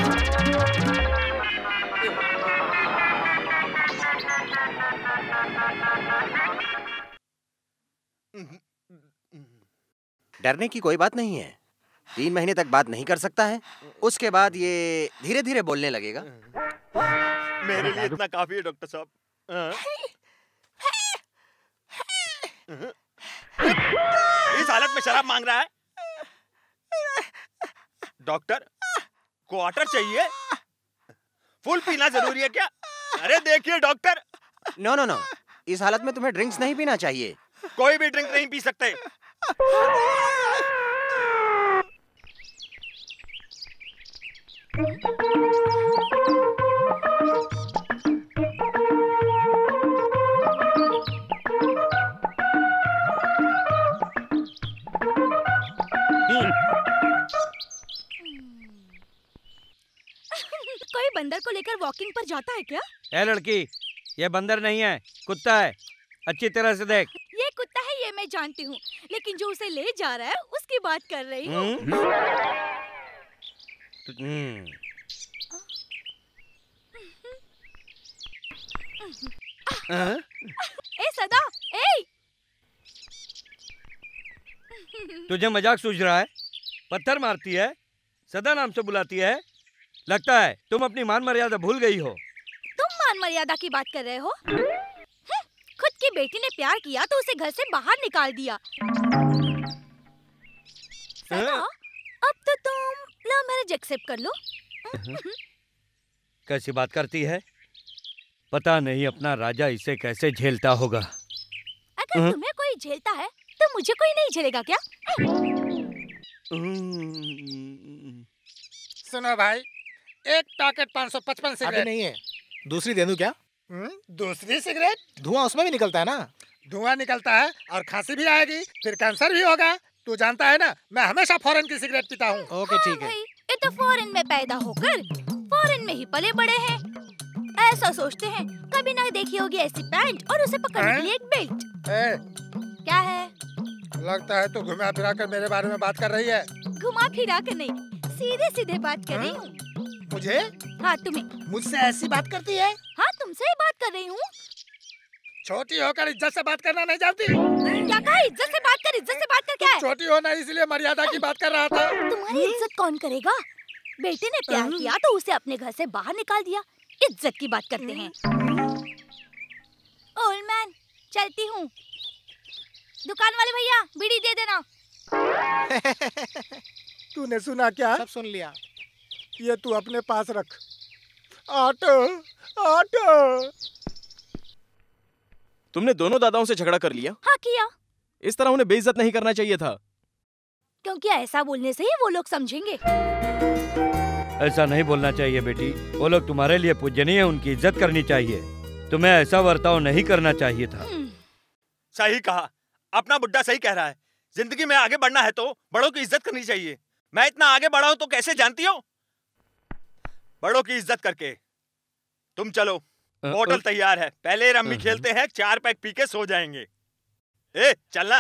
डरने की कोई बात नहीं है। तीन महीने तक बात नहीं कर सकता है, उसके बाद ये धीरे धीरे बोलने लगेगा। मेरे लिए इतना काफी है डॉक्टर साहब। इस हालत में शराब मांग रहा है। डॉक्टर, क्वार्टर चाहिए? फुल पीना जरूरी है क्या? अरे देखिए डॉक्टर। नो नो नो, इस हालत में तुम्हें ड्रिंक्स नहीं पीना चाहिए। कोई भी ड्रिंक नहीं पी सकते। कोई बंदर को लेकर वॉकिंग पर जाता है क्या? ए लड़की, ये बंदर नहीं है, कुत्ता है। अच्छी तरह से देख। ये कुत्ता है ये मैं जानती हूँ, लेकिन जो उसे ले जा रहा है उसकी बात कर रही हूँ। ए सदा, ए! तुझे मजाक सूझ रहा है? पत्थर मारती है, सदा नाम से बुलाती है। लगता है तुम अपनी मान मर्यादा भूल गई हो। तुम मान मर्यादा की बात कर रहे हो? खुद की बेटी ने प्यार किया तो उसे घर से बाहर निकाल दिया। सदा, अब तो तुम लव मैरिज एक्सेप्ट कर लो। कैसी बात करती है? पता नहीं अपना राजा इसे कैसे झेलता होगा। अगर तुम्हें कोई झेलता है तो मुझे कोई नहीं झेलेगा क्या? सुनो भाई, एक पैकेट पाँच सौ पचपन सिगरेट। अभी नहीं है, दूसरी दे दूं क्या? हुँ? दूसरी सिगरेट? धुआं उसमें भी निकलता है ना? धुआं निकलता है और खांसी भी आएगी, फिर कैंसर भी होगा। तू जानता है ना, मैं हमेशा फॉरेन की सिगरेट पीता हूँ। ओके ठीक है। ये तो फॉरेन में पैदा होकर फॉरेन में ही पले बड़े हैं। ऐसा सोचते हैं, कभी ना देखी होगी ऐसी पैंट और उसे पकड़ने के लिए एक बेल्ट। ए, क्या है? लगता है तू घुमा फिरा कर मेरे बारे में बात कर रही है। घुमा फिरा कर नहीं, सीधे सीधे बात कर रही हूँ। मुझे? हाँ तुम्हें। मुझसे ऐसी बात करती है? हाँ तुमसे ही बात कर रही हूँ। छोटी होकर इज्जत से बात करना नहीं जानती? क्या कहा? इज्जत से बात कर, इज्जत से बात कर क्या है? छोटी हो ना, इसलिए मर्यादा की बात कर रहा था। तुम्हारी इज्जत कौन करेगा? बेटे ने प्यार किया तो उसे अपने घर से बाहर निकाल दिया। इज्जत की बात करते हैं। ओल्ड मैन, चलती हूँ। दुकान वाले भैया, बीड़ी दे देना। तूने सुना क्या? सब सुन लिया। ये तू अपने पास रख। Auto, auto. तुमने दोनों दादाओं से झगड़ा कर लिया? हाँ किया। इस तरह उन्हें बेइज्जत नहीं करना चाहिए था। क्योंकि ऐसा बोलने से ही वो लोग समझेंगे। ऐसा नहीं बोलना चाहिए बेटी, वो लोग तुम्हारे लिए पूजनीय है, उनकी इज्जत करनी चाहिए। तुम्हें ऐसा बर्ताव नहीं करना चाहिए था। सही कहा, अपना बुड्ढा सही कह रहा है। जिंदगी में आगे बढ़ना है तो बड़ों की इज्जत करनी चाहिए। मैं इतना आगे बढ़ा हूं तो कैसे जानती हो? बड़ों की इज्जत करके। तुम चलो, बोतल तैयार है, पहले रम्मी खेलते हैं, चार पैक पी के सो जाएंगे। ए चलना।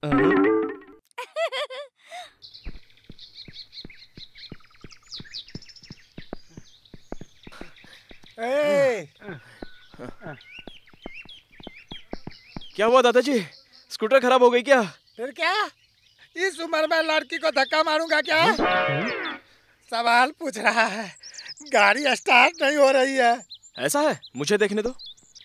ए! क्या हुआ दादाजी? स्कूटर खराब हो गई क्या? फिर क्या, इस उम्र में लड़की को धक्का मारूंगा क्या? सवाल पूछ रहा है, गाड़ी स्टार्ट नहीं हो रही है। ऐसा है, मुझे देखने दो।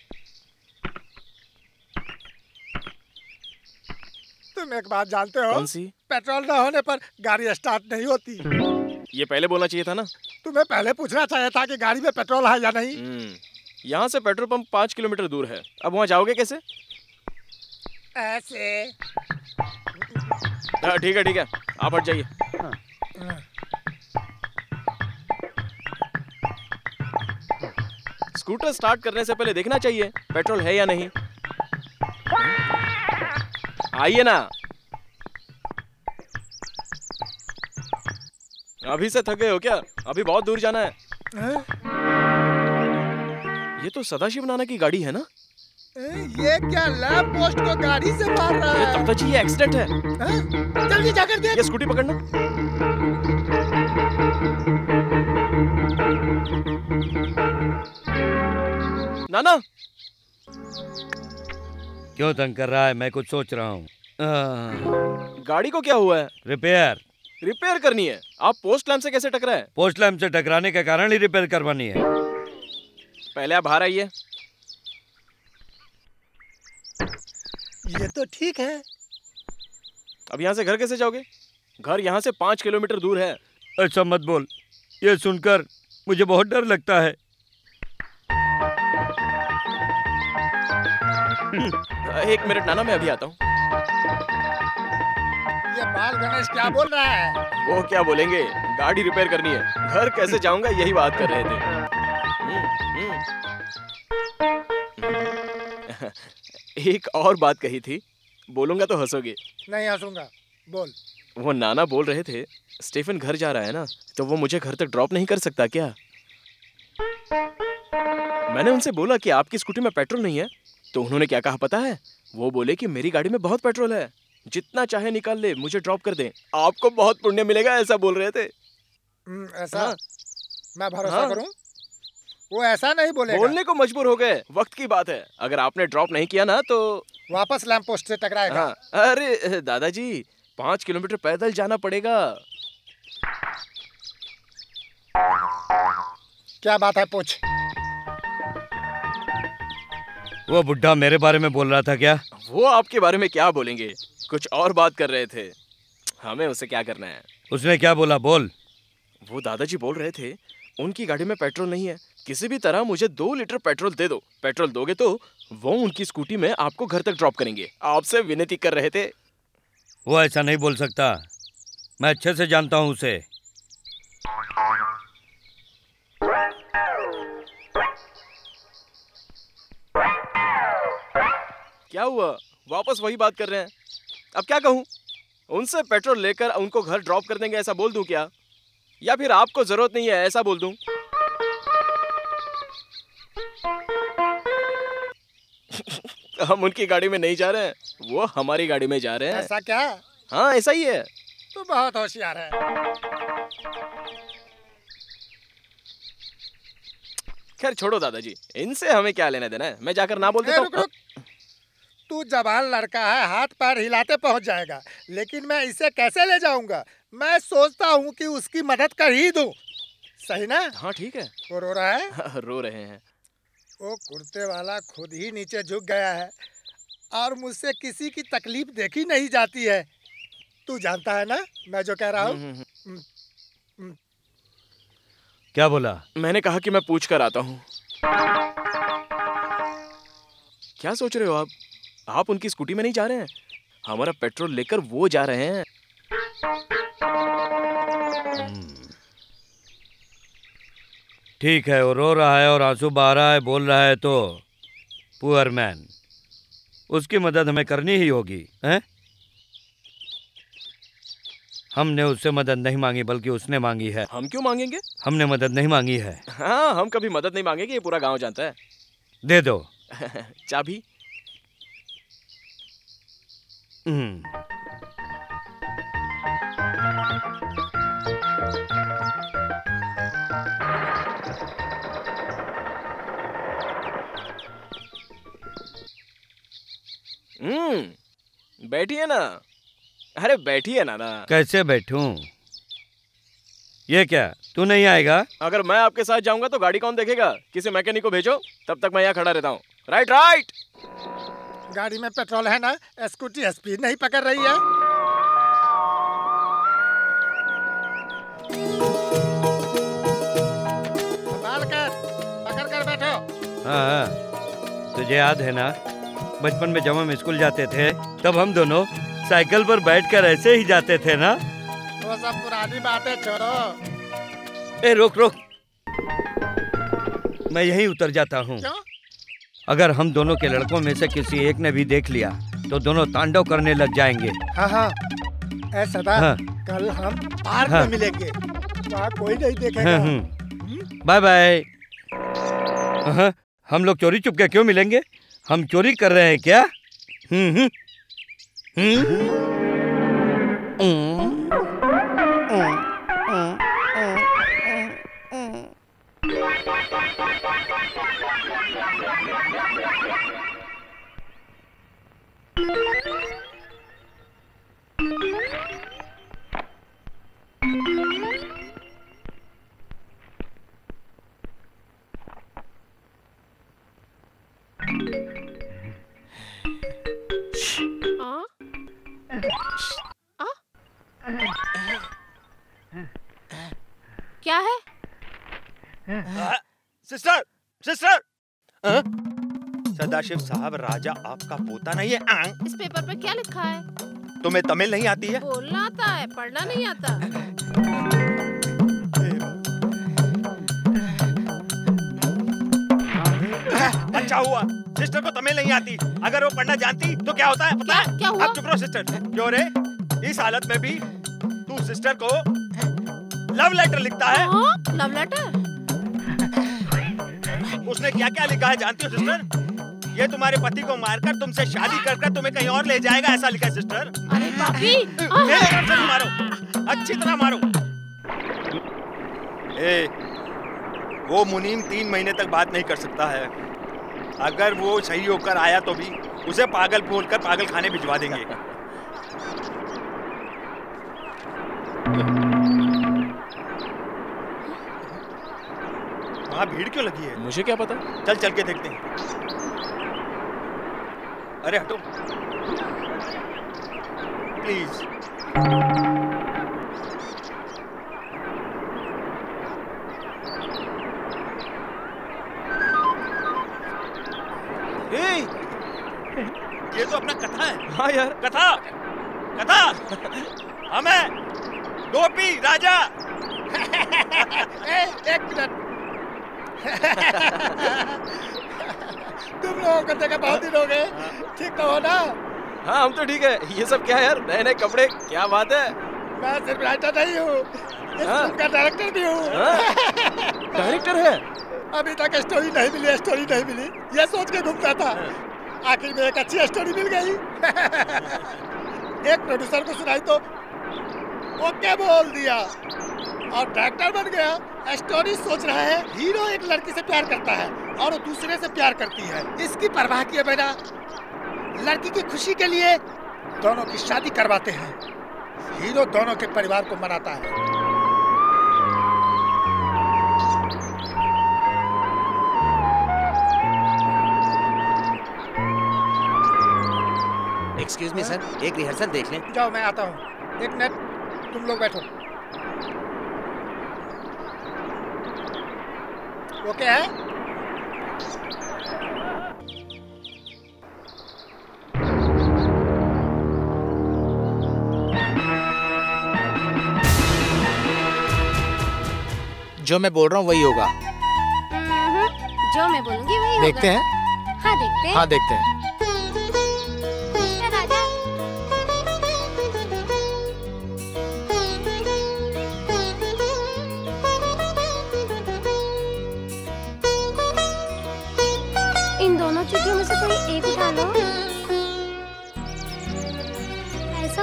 तुम एक बात जानते हो? कौन सी? पेट्रोल न होने पर गाड़ी स्टार्ट नहीं होती। ये पहले बोलना चाहिए था ना। तुम्हें पहले पूछना चाहिए था कि गाड़ी में पेट्रोल है या नहीं। यहाँ से पेट्रोल पंप पाँच किलोमीटर दूर है, अब वहाँ जाओगे कैसे? ऐसे। ठीक है ठीक है, आप हट जाइए। स्कूटर स्टार्ट करने से पहले देखना चाहिए पेट्रोल है या नहीं। आइए ना। अभी से थक गए हो क्या? अभी बहुत दूर जाना है। है? ये तो सदाशिव नाना की गाड़ी है ना? ये क्या लैंप पोस्ट को गाड़ी से मार रहा है? तब तक ये एक्सीडेंट है। है? जल्दी जाकर देख। ये स्कूटी पकड़ना। नाना क्यों तंग कर रहा है? मैं कुछ सोच रहा हूँ। गाड़ी को क्या हुआ है? रिपेयर रिपेयर करनी है? आप पोस्ट लैंप से कैसे टकराए? पोस्ट लैंप से टकराने के कारण ही रिपेयर करवानी है। पहले आप बाहर आइए। ये तो ठीक है। अब यहाँ से घर कैसे जाओगे? घर यहाँ से पाँच किलोमीटर दूर है। ऐसा मत बोल, ये सुनकर मुझे बहुत डर लगता है। एक मिनट नाना, मैं अभी आता हूँ। ये बाल गणेश क्या बोल रहा है? वो क्या बोलेंगे, गाड़ी रिपेयर करनी है, घर कैसे जाऊंगा यही बात कर रहे थे। एक और बात कही थी, बोलूंगा तो हंसोगे। नहीं हंसूंगा, बोल। वो नाना बोल रहे थे स्टीफन घर जा रहा है ना, तो वो मुझे घर तक ड्रॉप नहीं कर सकता क्या? मैंने उनसे बोला कि आपकी स्कूटी में पेट्रोल नहीं है, तो उन्होंने क्या कहा पता है? वो बोले कि मेरी गाड़ी में बहुत पेट्रोल है, जितना चाहे निकाल ले, मुझे ड्रॉप कर दे, आपको बहुत पुण्य मिलेगा, ऐसा बोल रहे थे। ऐसा? हाँ? मैं भरोसा हाँ? करूं? वो ऐसा नहीं बोलेगा। बोलने को मजबूर हो गए, वक्त की बात है। अगर आपने ड्रॉप नहीं किया ना तो वापस लैंप पोस्ट से टकराएगा। हाँ। अरे दादाजी, पाँच किलोमीटर पैदल जाना पड़ेगा। क्या बात है, पूछ। वो बुड्ढा मेरे बारे में बोल रहा था क्या? वो आपके बारे में क्या बोलेंगे, कुछ और बात कर रहे थे। हमें उसे क्या करना है? उसने क्या बोला, बोल। वो दादाजी बोल रहे थे उनकी गाड़ी में पेट्रोल नहीं है, किसी भी तरह मुझे दो लीटर पेट्रोल दे दो। पेट्रोल दोगे तो वो उनकी स्कूटी में आपको घर तक ड्रॉप करेंगे। आपसे विनती कर रहे थे। वो ऐसा नहीं बोल सकता, मैं अच्छे से जानता हूँ उसे। क्या हुआ, वापस वही बात कर रहे हैं? अब क्या कहूँ? उनसे पेट्रोल लेकर उनको घर ड्रॉप कर देंगे ऐसा बोल दूं क्या, या फिर आपको जरूरत नहीं है ऐसा बोल दूं? हम उनकी गाड़ी में नहीं जा रहे हैं, वो हमारी गाड़ी में जा रहे हैं। ऐसा क्या? हाँ ऐसा ही है। तू बहुत होशियार है। खैर छोड़ो दादाजी, इनसे हमें क्या लेना देना है, मैं जाकर ना बोल देता हूँ। तू जवान लड़का है, हाथ पैर हिलाते पहुंच जाएगा, लेकिन मैं इसे कैसे ले जाऊंगा? मैं सोचता हूँ कि उसकी मदद कर ही दूं। सही ना? हाँ ठीक है। वो रो रहा है? रो रहे हैं। वो कुर्ते वाला खुद ही नीचे झुक गया है और मुझसे किसी की तकलीफ देखी नहीं जाती है। तू जानता है ना मैं जो कह रहा हूँ? क्या बोला? मैंने कहा कि मैं पूछ कर आता हूँ। क्या सोच रहे हो आप? आप उनकी स्कूटी में नहीं जा रहे हैं, हमारा पेट्रोल लेकर वो जा रहे हैं। ठीक है, वो रो रहा है और आंसू बहा रहा है, बोल रहा है तो पुअर मैन, उसकी मदद हमें करनी ही होगी, हैं? हमने उससे मदद नहीं मांगी बल्कि उसने मांगी है। हम क्यों मांगेंगे? हमने मदद नहीं मांगी है। हाँ, हम कभी मदद नहीं मांगेंगे, ये पूरा गांव जानता है। दे दो। चाबी? हम्म। हम्म, बैठिए ना। अरे बैठिए ना ना। कैसे बैठूं? ये क्या, तू नहीं आएगा? अगर मैं आपके साथ जाऊंगा तो गाड़ी कौन देखेगा? किसी मैकेनिक को भेजो, तब तक मैं यहाँ खड़ा रहता हूँ। Right right. गाड़ी में पेट्रोल है ना? स्कूटी स्पीड नहीं पकड़ रही है। संभाल कर, पकड़ कर बैठो। हाँ, तुझे याद है ना, बचपन में जब हम स्कूल जाते थे तब हम दोनों साइकिल पर बैठकर ऐसे ही जाते थे ना? वो सब पुरानी बातें छोड़ो। ए रोक रोक, मैं यहीं उतर जाता हूँ। अगर हम दोनों के लड़कों में से किसी एक ने भी देख लिया तो दोनों तांडव करने लग जाएंगे। हाँ हाँ, ए सदा, हाँ। कल हम पार्क हाँ। में मिलेंगे, वहाँ कोई नहीं देखेगा। हाँ, हम्म। Bye bye. हाँ, हम लोग चोरी चुपके क्यों मिलेंगे? हम चोरी कर रहे हैं क्या? हम्म हम्म हम्म। क्या है? Sister, sister. सदाशिव साहब, राजा आपका पोता नहीं है। इस पेपर पे क्या लिखा है? तुम्हें तमिल नहीं आती है? बोलना आता है, पढ़ना नहीं आता। अच्छा हुआ सिस्टर को तमिल नहीं आती। अगर वो पढ़ना जानती तो क्या होता है पता है? क्या हुआ? अब चुप रहो सिस्टर। क्यों रे, इस हालत में भी तू सिस्टर को लव लेटर लिखता है? Love letter? उसने क्या क्या लिखा है जानती हो सिस्टर? ये तुम्हारे पति को मारकर तुमसे शादी कर कर तुम्हें कहीं और ले जाएगा, ऐसा लिखा है सिस्टर। अरे पापी, मेरे तरफ से मारो, अच्छी तरह मारो। ए, वो मुनीम तीन महीने तक बात नहीं कर सकता है। अगर वो सही होकर आया तो भी उसे पागल बोलकर पागल खाने भिजवा देंगे। वहाँ भीड़ क्यों लगी है? मुझे क्या पता। चल चल के देखते हैं। अरे हटो प्लीज। ये तो अपना कथा है। हाँ यार, कथा कथा हमें गोपी राजा। ए, एक मिनट। तुम लोगों को देखा बहुत दिन हो गए, ठीक तो हो ना? हाँ हम तो ठीक है। ये सब क्या है यार, नए नए कपड़े, क्या बात है? मैं सिर्फ राइटर नहीं हूँ, इस फिल्म का डायरेक्टर भी हूँ। डायरेक्टर है? अभी तक स्टोरी नहीं मिली, स्टोरी नहीं मिली, ये सोच के घूमता था। आखिर में एक अच्छी स्टोरी मिल गई। एक प्रोड्यूसर को सुनाई तो ओके बोल दिया और डायरेक्टर बन गया। स्टोरी सोच रहा है, हीरो एक लड़की से प्यार करता है और वो दूसरे से प्यार करती है। इसकी परवाह किए बिना लड़की की खुशी के लिए दोनों की शादी करवाते हैं। हीरो दोनों के परिवार को मनाता है। एक्सक्यूज मी सर, एक रिहर्सल देख लें। जाओ मैं आता हूँ। एक मिनट, तुम लोग बैठो। ओके है? जो मैं बोल रहा हूँ वही होगा। जो मैं बोलूँगी वही होगा। देखते हैं? हाँ देखते हैं। हाँ देखते हैं।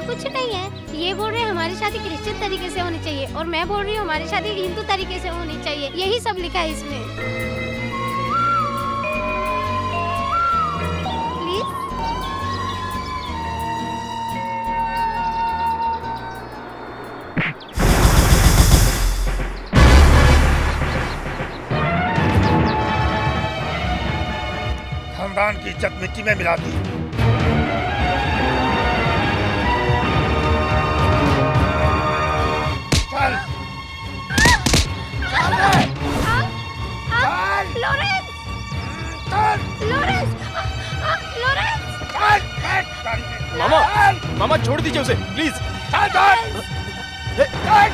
कुछ नहीं है। ये बोल रहे हैं हमारी शादी क्रिश्चियन तरीके से होनी चाहिए और मैं बोल रही हूँ हमारी शादी हिंदू तरीके से होनी चाहिए। यही सब लिखा है इसमें। खानदान की इज्जत मिट्टी में मिला दी। चल चल चल लॉरेंस चल लॉरेंस लॉरेंस चल मामा मामा छोड़ दीजिए उसे प्लीज। चल चल चल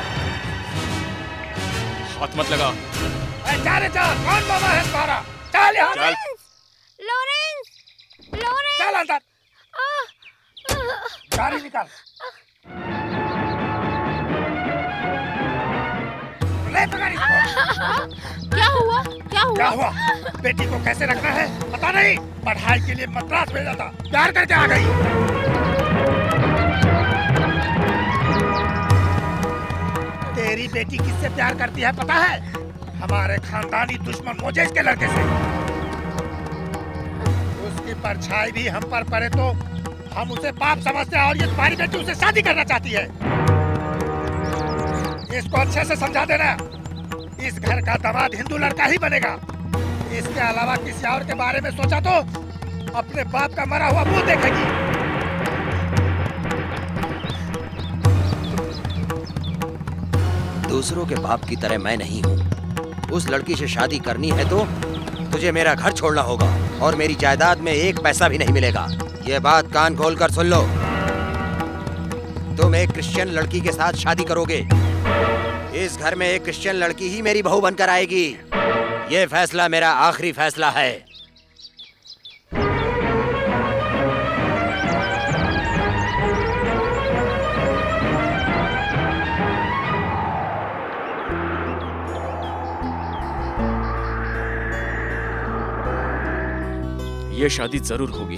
हाथ मत लगा। चल चल कौन मामा है तुम्हारा? चल यहाँ चल लॉरेंस लॉरेंस चल अंदर गाड़ी निकाल। ले तो गाड़ी। क्या हुआ क्या हुआ क्या हुआ? बेटी को कैसे रखना है पता नहीं। पढ़ाई के लिए मद्रास भेजा था, प्यार करके आ गई। तेरी बेटी किससे प्यार करती है पता है? हमारे खानदानी दुश्मन मोजेस के लड़के से। उसकी परछाई भी हम पर पड़े तो हम उसे पाप समझते हैं और ये तुम्हारी बेटी उसे शादी करना चाहती है। इसको अच्छे से समझा देना। इस घर का दामाद हिंदू लड़का ही बनेगा। इसके अलावा किसी और के बारे में सोचा तो अपने बाप का मरा हुआ मुंह देखेगी। दूसरों के बाप की तरह मैं नहीं हूँ। उस लड़की से शादी करनी है तो तुझे मेरा घर छोड़ना होगा और मेरी जायदाद में एक पैसा भी नहीं मिलेगा। ये बात कान खोलकर सुन लो। तुम एक क्रिश्चियन लड़की के साथ शादी करोगे। इस घर में एक क्रिश्चियन लड़की ही मेरी बहू बनकर आएगी। ये फैसला मेरा आखिरी फैसला है। ये शादी जरूर होगी।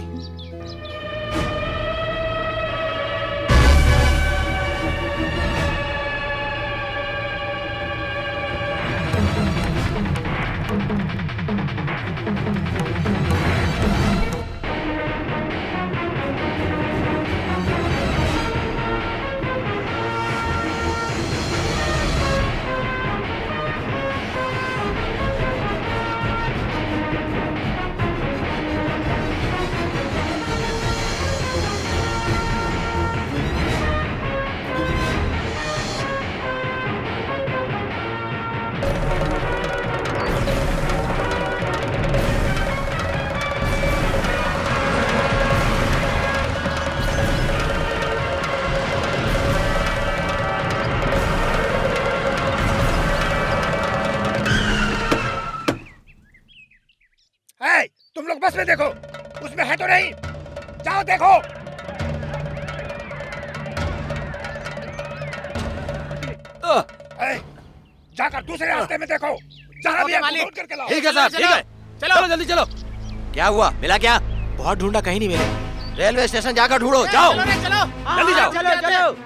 तुम लोग बस में देखो, उसमें है तो नहीं। जाओ देखो। ए, जाकर दूसरे रास्ते में देखो। जहाँ भी है ढूंढ करके लाओ। ठीक है साहब, ठीक है। चलो चलो जल्दी चलो। क्या हुआ? मिला क्या? बहुत ढूंढा, कहीं नहीं मिले। रेलवे स्टेशन जाकर ढूंढो। जाओ चलो जल्दी जाओ। चलो चलो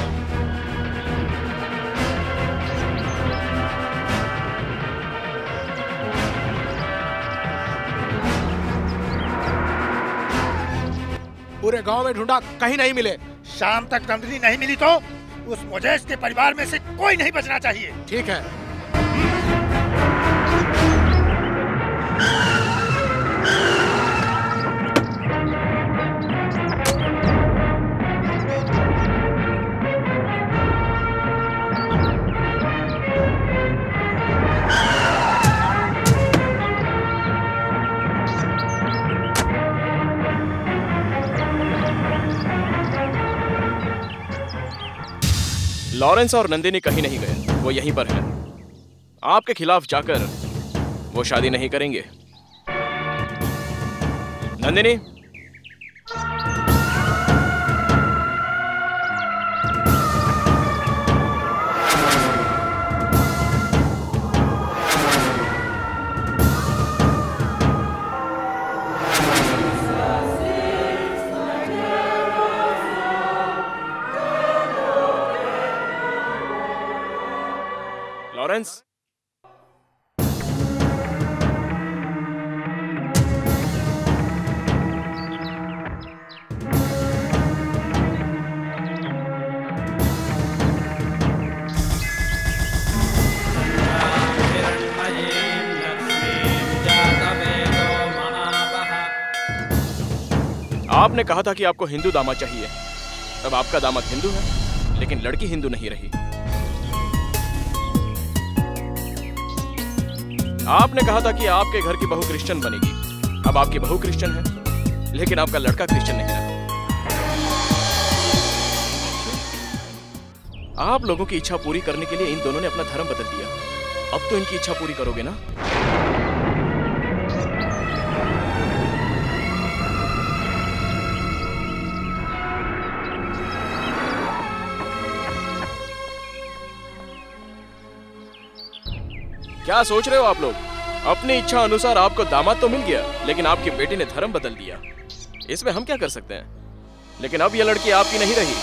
पूरे गांव में ढूंढा, कहीं नहीं मिले। शाम तक नंदिनी नहीं मिली तो उस मोजेस के परिवार में से कोई नहीं बचना चाहिए। ठीक है। लॉरेंस और नंदिनी कहीं नहीं गए, वो यहीं पर है। आपके खिलाफ जाकर वो शादी नहीं करेंगे। नंदिनी, लॉरेंस, आपने कहा था कि आपको हिंदू दामाद चाहिए। अब आपका दामाद हिंदू है, लेकिन लड़की हिंदू नहीं रही। आपने कहा था कि आपके घर की बहू क्रिश्चियन बनेगी। अब आपकी बहू क्रिश्चियन है, लेकिन आपका लड़का क्रिश्चियन नहीं रहा। आप लोगों की इच्छा पूरी करने के लिए इन दोनों ने अपना धर्म बदल दिया। अब तो इनकी इच्छा पूरी करोगे ना? क्या सोच रहे हो आप लोग? अपनी इच्छा अनुसार आपको दामाद तो मिल गया, लेकिन आपकी बेटी ने धर्म बदल दिया। इसमें हम क्या कर सकते हैं? लेकिन अब यह लड़की आपकी नहीं रही।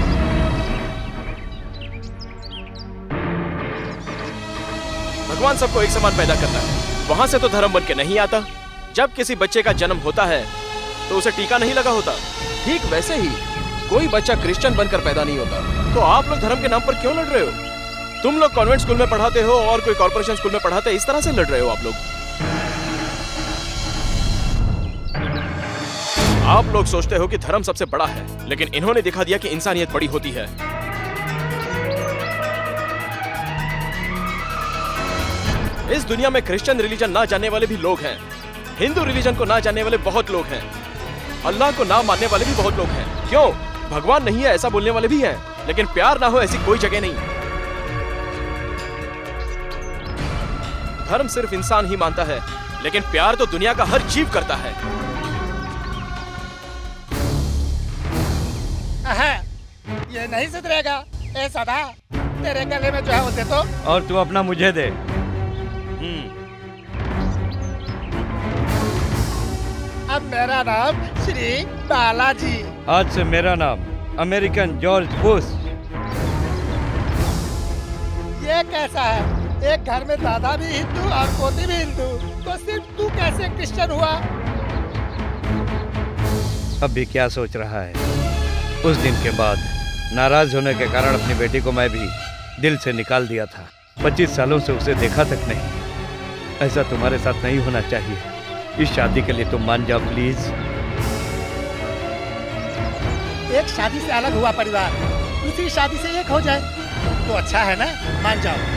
भगवान सबको एक समान पैदा करता है, वहां से तो धर्म बन के नहीं आता। जब किसी बच्चे का जन्म होता है तो उसे टीका नहीं लगा होता। ठीक वैसे ही कोई बच्चा क्रिश्चियन बनकर पैदा नहीं होता। तो आप लोग धर्म के नाम पर क्यों लड़ रहे हो? तुम लोग कॉन्वेंट स्कूल में पढ़ाते हो और कोई कॉर्पोरेशन स्कूल में पढ़ाते, इस तरह से लड़ रहे हो आप लोग। आप लोग सोचते हो कि धर्म सबसे बड़ा है, लेकिन इन्होंने दिखा दिया कि इंसानियत बड़ी होती है। इस दुनिया में क्रिश्चियन रिलीजन ना जानने वाले भी लोग हैं, हिंदू रिलीजन को ना जानने वाले बहुत लोग हैं, अल्लाह को ना मानने वाले भी बहुत लोग हैं। क्यों? भगवान नहीं है ऐसा बोलने वाले भी हैं, लेकिन प्यार ना हो ऐसी कोई जगह नहीं। धर्म सिर्फ इंसान ही मानता है, लेकिन प्यार तो दुनिया का हर जीव करता है। ये नहीं सुधरेगा। ए सदा, तेरे गले में जो है वो दे दो। और तू अपना मुझे दे। अब मेरा नाम श्री बालाजी। आज से मेरा नाम अमेरिकन जॉर्ज बुश। ये कैसा है? एक घर में दादा भी हिंदू और पोती भी हिंदू, तो सिर्फ तू कैसे क्रिश्चियन हुआ? अब भी क्या सोच रहा है? उस दिन के बाद नाराज होने के कारण अपनी बेटी को मैं भी दिल से निकाल दिया था। पच्चीस सालों से उसे देखा तक नहीं। ऐसा तुम्हारे साथ नहीं होना चाहिए। इस शादी के लिए तुम मान जाओ प्लीज। एक शादी से अलग हुआ परिवार दूसरी शादी से एक हो जाए तो अच्छा है ना? मान जाओ।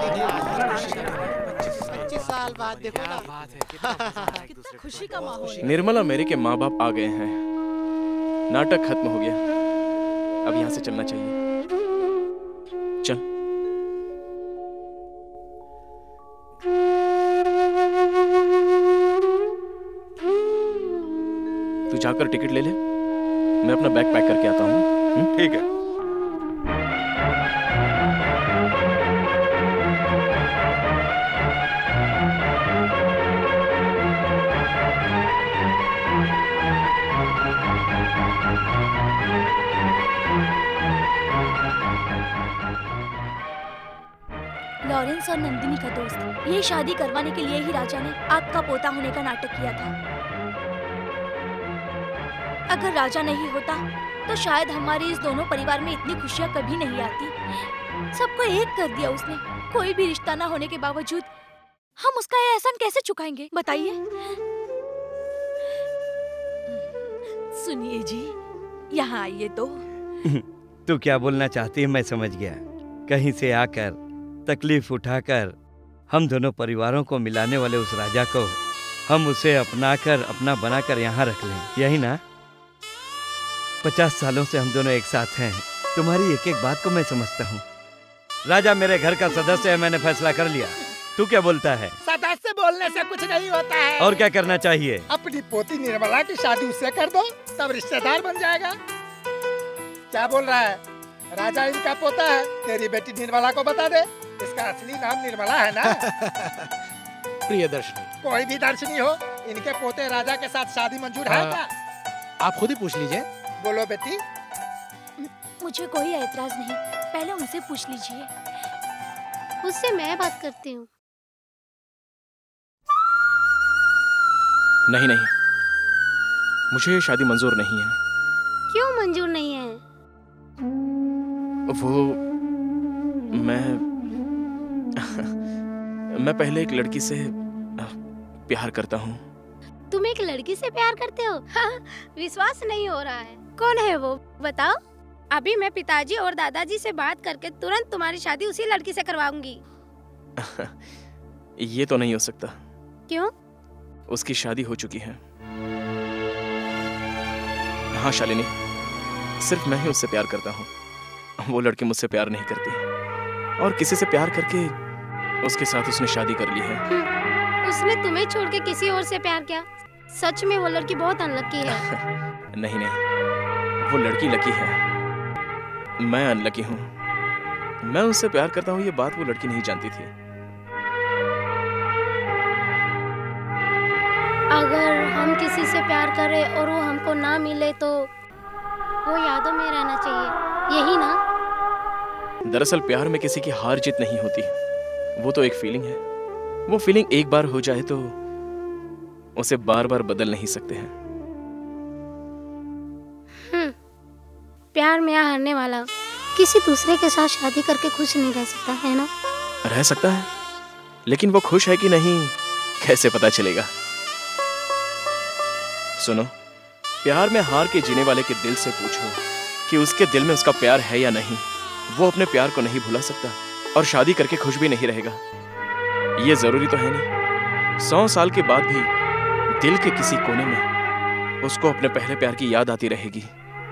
पच्चीस साल बाद देखो ना। कितना खुशी का माहौल है। निर्मला मेरी के माँ बाप आ गए हैं। नाटक खत्म हो गया, अब यहाँ से चलना चाहिए। चल। तू जाकर टिकट ले ले, मैं अपना बैग पैक करके आता हूँ। ठीक है। लॉरेंस और नंदिनी का दोस्त, ये शादी करवाने के लिए ही राजा ने आपका पोता होने का नाटक किया था। अगर राजा नहीं होता तो शायद हमारे इस दोनों परिवार में इतनी खुशियां कभी नहीं आती। सबको एक कर दिया उसने। कोई भी रिश्ता ना होने के बावजूद हम उसका ये एहसान कैसे चुकाएंगे, बताइए। सुनिए जी, यहाँ आइए तो। तू क्या बोलना चाहती है मैं समझ गया। कहीं से आकर तकलीफ उठाकर हम दोनों परिवारों को मिलाने वाले उस राजा को हम उसे अपनाकर अपना बनाकर यहाँ रख लें, यही ना? पचास सालों से हम दोनों एक साथ हैं। तुम्हारी एक एक बात को मैं समझता हूँ। राजा मेरे घर का सदस्य है, मैंने फैसला कर लिया। तू क्या बोलता है? सदस्य बोलने से कुछ नहीं होता है। और क्या करना चाहिए? अपनी पोती निर्मला की शादी उससे कर दो, तब रिश्तेदार बन जाएगा। क्या बोल रहा है? राजा इनका पोता है, तेरी बेटी निर्मला को बता दे। इसका असली नाम निर्मला है ना? प्रियदर्शनी। कोई भी दर्शनी हो, इनके पोते राजा के साथ शादी मंजूर है क्या? आप खुद ही पूछ लीजिए। बोलो बेटी। मुझे कोई ऐतराज नहीं, पहले उनसे पूछ लीजिए। उससे मैं बात करती हूँ। नहीं नहीं, मुझे ये शादी मंजूर नहीं है। क्यों मंजूर नहीं है? वो मैं मैं पहले एक लड़की से प्यार करता हूँ। तुम एक लड़की से प्यार करते हो? विश्वास नहीं हो रहा है। कौन है वो, बताओ। अभी मैं पिताजी और दादाजी से बात करके तुरंत तुम्हारी शादी उसी लड़की से करवाऊंगी। ये तो नहीं हो सकता। क्यों? उसकी शादी हो चुकी है। हाँ शालिनी, सिर्फ मैं ही उससे प्यार करता हूँ। वो लड़की मुझसे प्यार नहीं करती, और किसी से प्यार करके उसके साथ उसने शादी कर ली है। उसने तुम्हें छोड़ के किसी और से प्यार किया? सच में वो लड़की बहुत अनलकी है। नहीं नहीं, वो लड़की लकी है, मैं अनलकी हूँ। मैं उससे प्यार करता हूँ, ये बात वो लड़की नहीं जानती थी। अगर हम किसी से प्यार करें और वो हमको ना मिले तो वो यादों में रहना चाहिए, यही ना? दरअसल प्यार में किसी की हार जीत नहीं होती, वो तो एक फीलिंग है। वो फीलिंग एक बार हो जाए तो उसे बार बार बदल नहीं सकते हैं। हम्म, प्यार में हारने वाला किसी दूसरे के साथ शादी करके खुश नहीं रह सकता है ना? रह सकता है, लेकिन वो खुश है कि नहीं कैसे पता चलेगा? सुनो, प्यार में हार के जीने वाले के दिल से पूछो कि उसके दिल में उसका प्यार है या नहीं। वो अपने प्यार को नहीं भुला सकता और शादी करके खुश भी नहीं रहेगा। ये जरूरी तो है नहीं। सौ साल के बाद भी दिल के किसी कोने में उसको अपने पहले प्यार की याद आती रहेगी।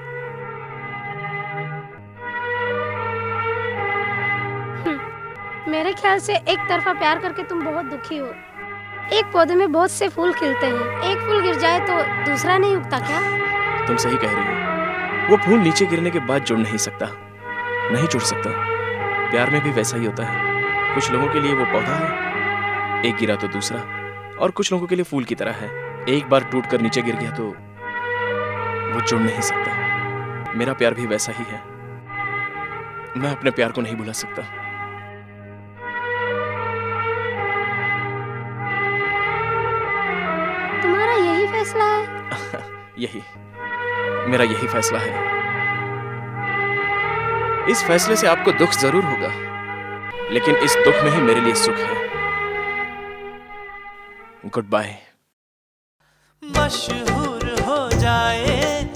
मेरे ख्याल से एक तरफा प्यार करके तुम बहुत दुखी हो। एक पौधे में बहुत से फूल खिलते हैं, एक फूल गिर जाए तो दूसरा नहीं उगता क्या? तुम सही कह रही हो। वो फूल नीचे गिरने के बाद जुड़ नहीं सकता, नहीं जुड़ सकता। प्यार में भी वैसा ही होता है। कुछ लोगों के लिए वो पौधा है, एक गिरा तो दूसरा, और कुछ लोगों के लिए फूल की तरह है, एक बार टूट कर नीचे गिर गया तो वो जुड़ नहीं सकता। मेरा प्यार भी वैसा ही है। मैं अपने प्यार को नहीं भुला सकता। तुम्हारा यही फैसला है? यही मेरा यही फैसला है। इस फैसले से आपको दुख जरूर होगा, लेकिन इस दुख में ही मेरे लिए सुख है। Goodbye. मशहूर हो जाए